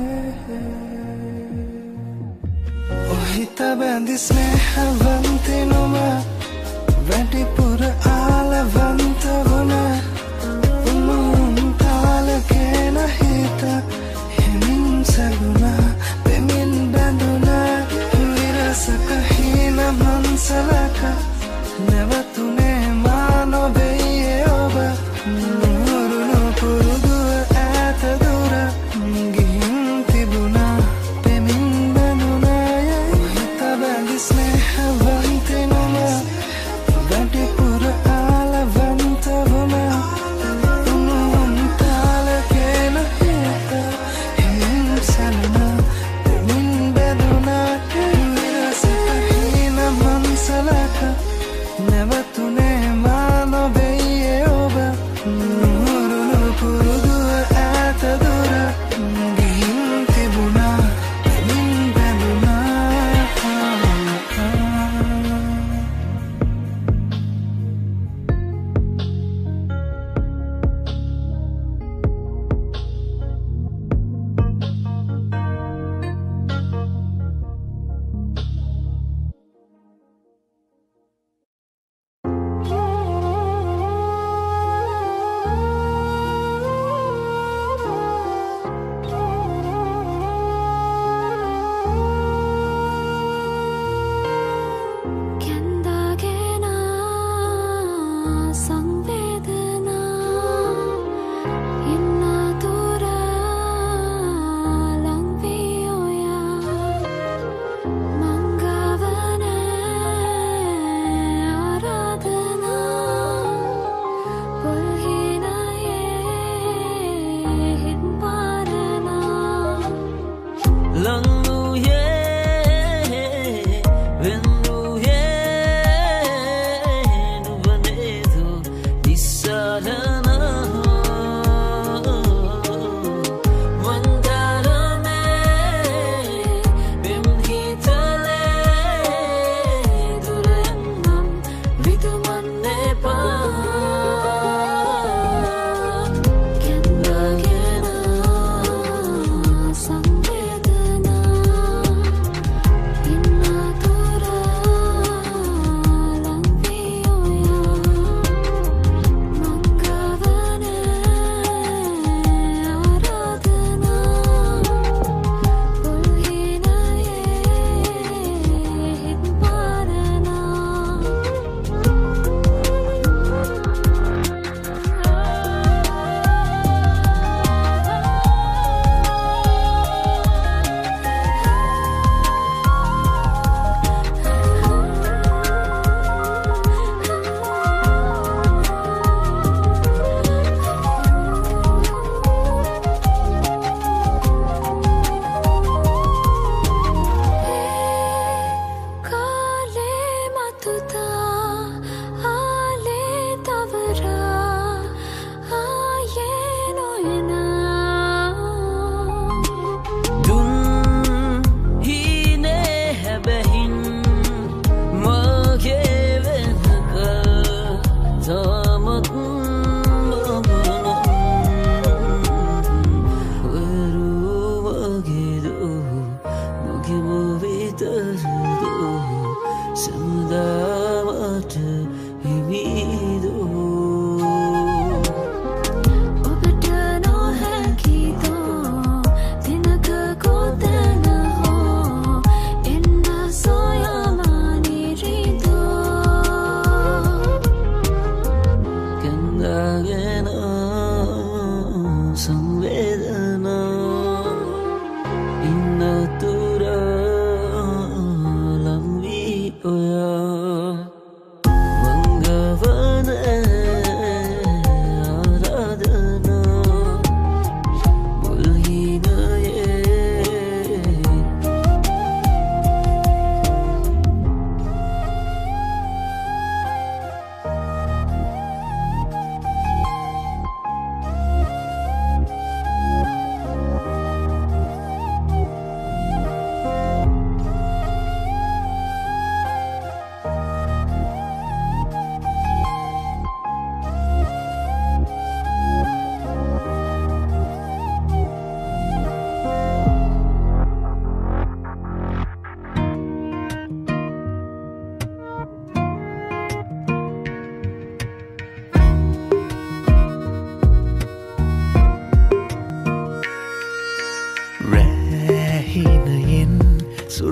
ඔහිත බැඳි ස්නේහවන්ති නුඹ වැඩිපුර ආලවන්ත වුණ උනුම් තාලකේන හිත හිමින් සැලුණා පෙමින් බැඳුණා විරසක හීන මන්සලක නැවතුනේ මා නොවෙයේ ඔබ නුරුණු පුරුදුව ඈත දුර ගිහින් තිබුණා පෙමින් බැඳුණා හිත බැඳි ස්නේහවන්ති නුඹ වැඩිපුර ආලවන්ත වුණ උනුම් තාලකේන හිත හිමින් සැලුණා පෙමින් බැඳුණා විරසක හීන මන්සලක නැවතුනේ මා නොවෙයේ ඔබ නුරුණු පුරුදුව ඈත දුර ගිහින් තිබුණා පෙමින් බැඳුණා ಕೆಂದಾಗೆನ ಸಂವೇದನ ಇನ್ನ ದೂರ ಲಂಬಿಯೋಯ ಮಂಗವನ ಆರಾಧನ ಪುಲ್ಹಿನಯೇ ಹಿಂಪಾರನ ಲಂಗುಯೇ ವೆನ್ನುಯೇ ನುವನೇದು ನಿಸ್ಸಲನ ವಂದರಮೇ ಬೆಂಹಿತಲೇ ದುರನ್ನಂ ವಿದುಮನ್ನೆ ಪಾ ಕೆಂದಾಗೆನ ಸಂವೇದನ ಇನ್ನ ದೂರ ಲಂಬಿಯೋಯ ಮಂಗವನ ಆರಾಧನ ಪುಲ್ಹಿನಯೇ ಹಿಂಪಾರನ ಕಾಲೇ ಮತುತ ಆಲೇ ತವರ ಆಯೇನೋ ಎನ දුන් හීනේ හැබැහින් මගේ වෙනක තාමත් වරුවගේදෝ මගේම විතරදෝ සමුදාවට හිමිදෝ ඔබට නොහැකි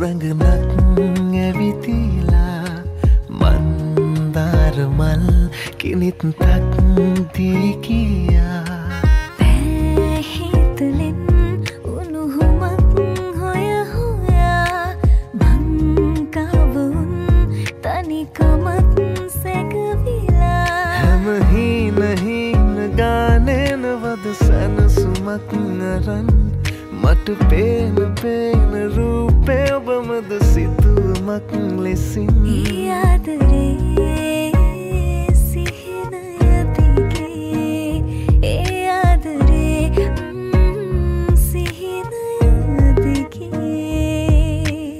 සුරඟනක් ඇවිතිලා මන්දාර මල් කිනිත් තක් දී කියා පැහිතුලින් උණුහුමක් හොය හොයා මංකවුන් තනිකමත් සැකවිලා හැම හීන හීන ගානෙනවද සැනසුමක් අරන් මට පේන පේන රූපේ ඔබමද සිතුවමක් ලෙසින් ඒ ආදරේ සිහිනය දිගේ ඒ ආදරේ සිහිනය දිගේ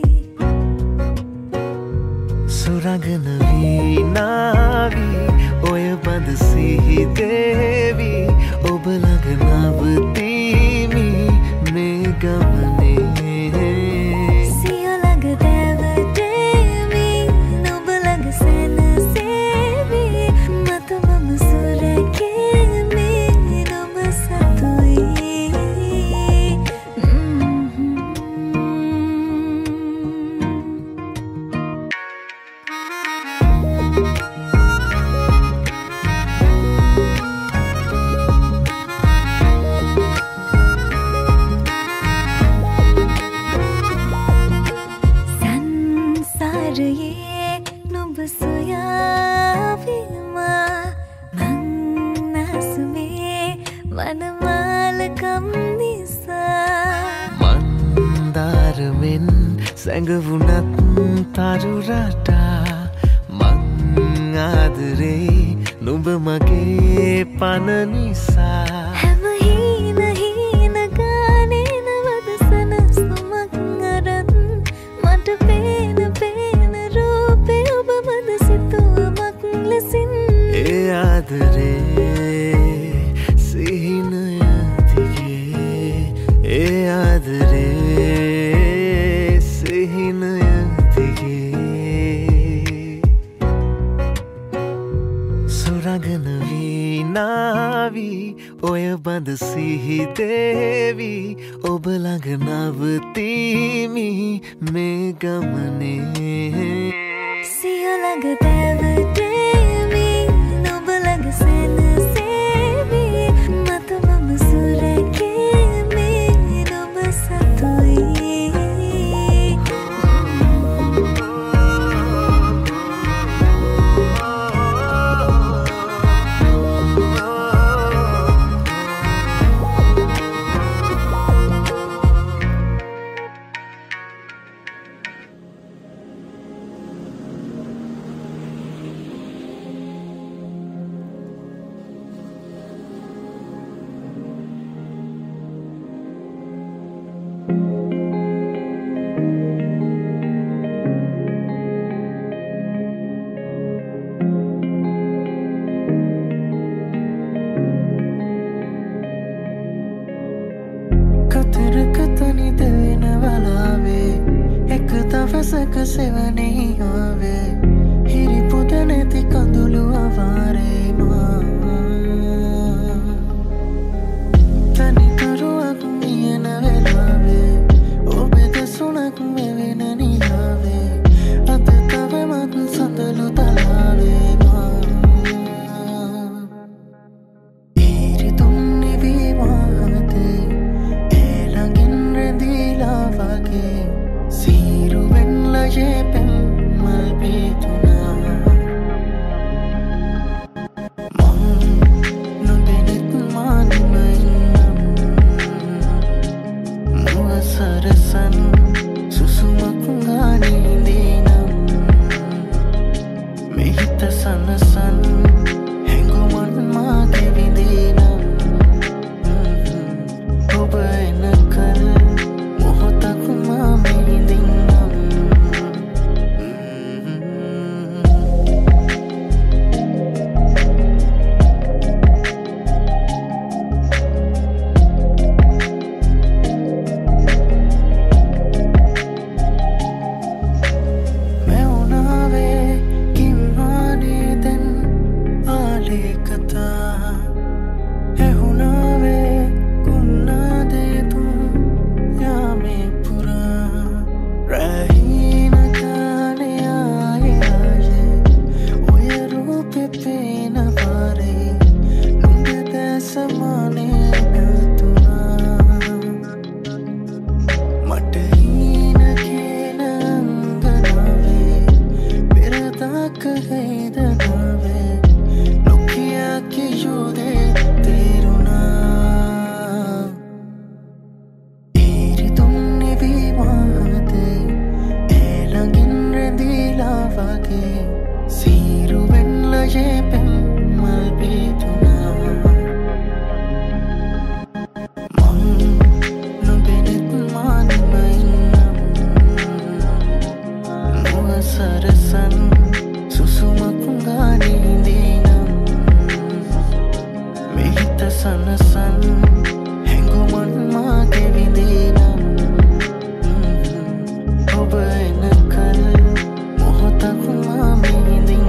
සුරඟන වීනාවී ඔය බඳ සිහිදේවි ඔබ ළඟ නවතිමි මේ ගමනේ සියලඟ දැවටේමි නුඹ ළඟ සැනසේවි මත මම සුරැකේමි නුඹ සතුයි සංසාරයේ නුඹ සොයාවිමා මං නැසුමේ වනමාලකම් නිසා මන්දාරමෙන් සැඟවුණත් තරුරටා මං ආදරේ නුඹ මගේ පන නිසා හැම හීන හීන ගානෙනවද සනසුමක් අරන් මට පේන පේන රූපේ ඔබමද සිතුවමක් ලෙසින් ඒ ආදරේ සිහිනය දිගේ ඒ ආදරේ සිහිනය දිගේ සුරඟන වීනාවී ඔය බඳ සිහිදේවි ඔබ ළඟ නවතිමි මේ ගමනේ සියලඟ දැවටේමි නුඹ ළඟ සැනසේවි මත මම සුරැකේමි නුඹ සතුයි කතර කතනි දෙන වලාවේ එක දවසක සෙවනේ ආවේ හිරි පුද නැති කඳුළු අවාරේ මා තනිකරුවක් මියන වෙලාවේ ඔබේ දසුණක් මෙවෙන නිලාවේ අද තවමත් සඳලු තලාවේ මා හිරි තුන්නේ විවාහතේ ළඟින් රැඳීලා වගේ සීරුවෙන් ලයේ පෙම් මල් පීත අවසන් හැඟුමන් මාගේ විඳිනම් ඔබ එනකල් මොහොතක් මා විඳින්නම්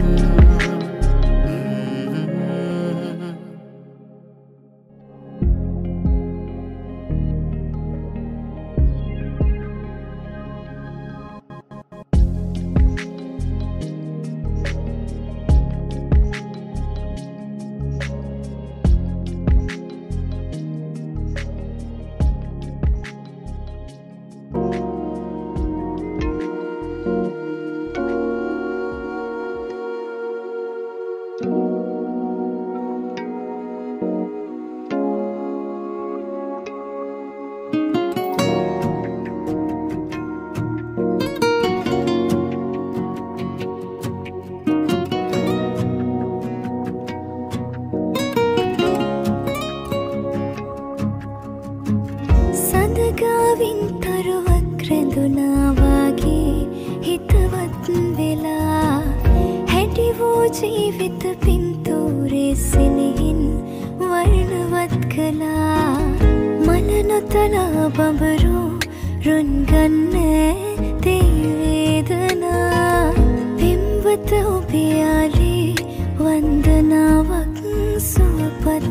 ජීවිත පින්තූරේ සෙනෙහින් වර්ණවත් කළා මන නොතලා බඹරු රුන් ගන්නේ තේ වේදනා පින්වත ඔබේ ආලේ වන්දනාවක් සුවපත්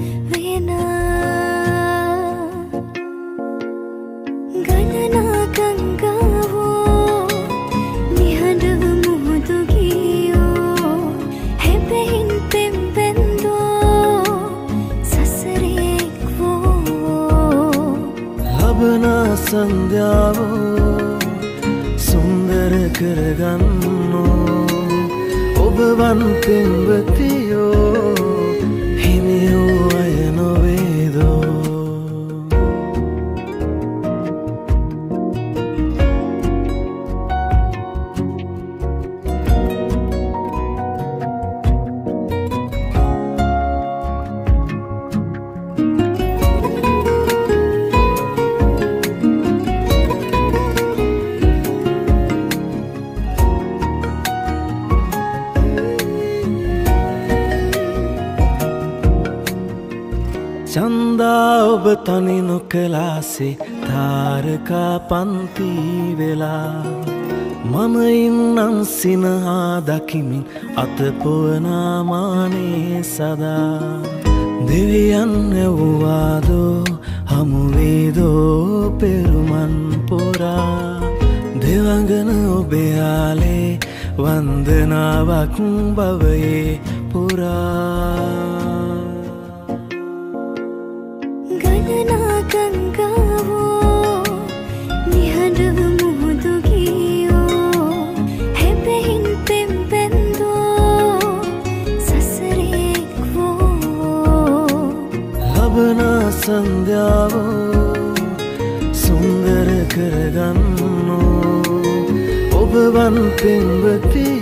වෙනා ගණනා ගංගාවෝ නිහඬව මුහුදු ගියෝ හැබැයින් පෙම්බෙන්දෝ සසරේක් වෝ ලබන සන්ධ්‍යාවෝ සුන්දර කරගන්නෝ ඔබවන් පෙම්වතියෝ හිමියෝ අය නොවේදෝ චන්දා ඔබ තනි නොකලාසේ තාරකා පන්ති වෙලා මම ඉන්නම් සිනහා දකිමින් අතපොවනා මානේ සදා දෙවියන් ඇව්වාදෝ හමුවේදෝ පෙරුමන් පොරා දෙවඟන ඔබේ ආලේ වන්දනාවක් බවයේ පුරා ගණනා ගංගාවෝ නිහඬව මුහුදු ගියෝ හැබැයින් පෙම්බෙන්දෝ සසරේක් වෝ ලබන සන්ධ්‍යාවෝ සුන්දර කරගන්නෝ ඔබවන් පෙම්වතියෝ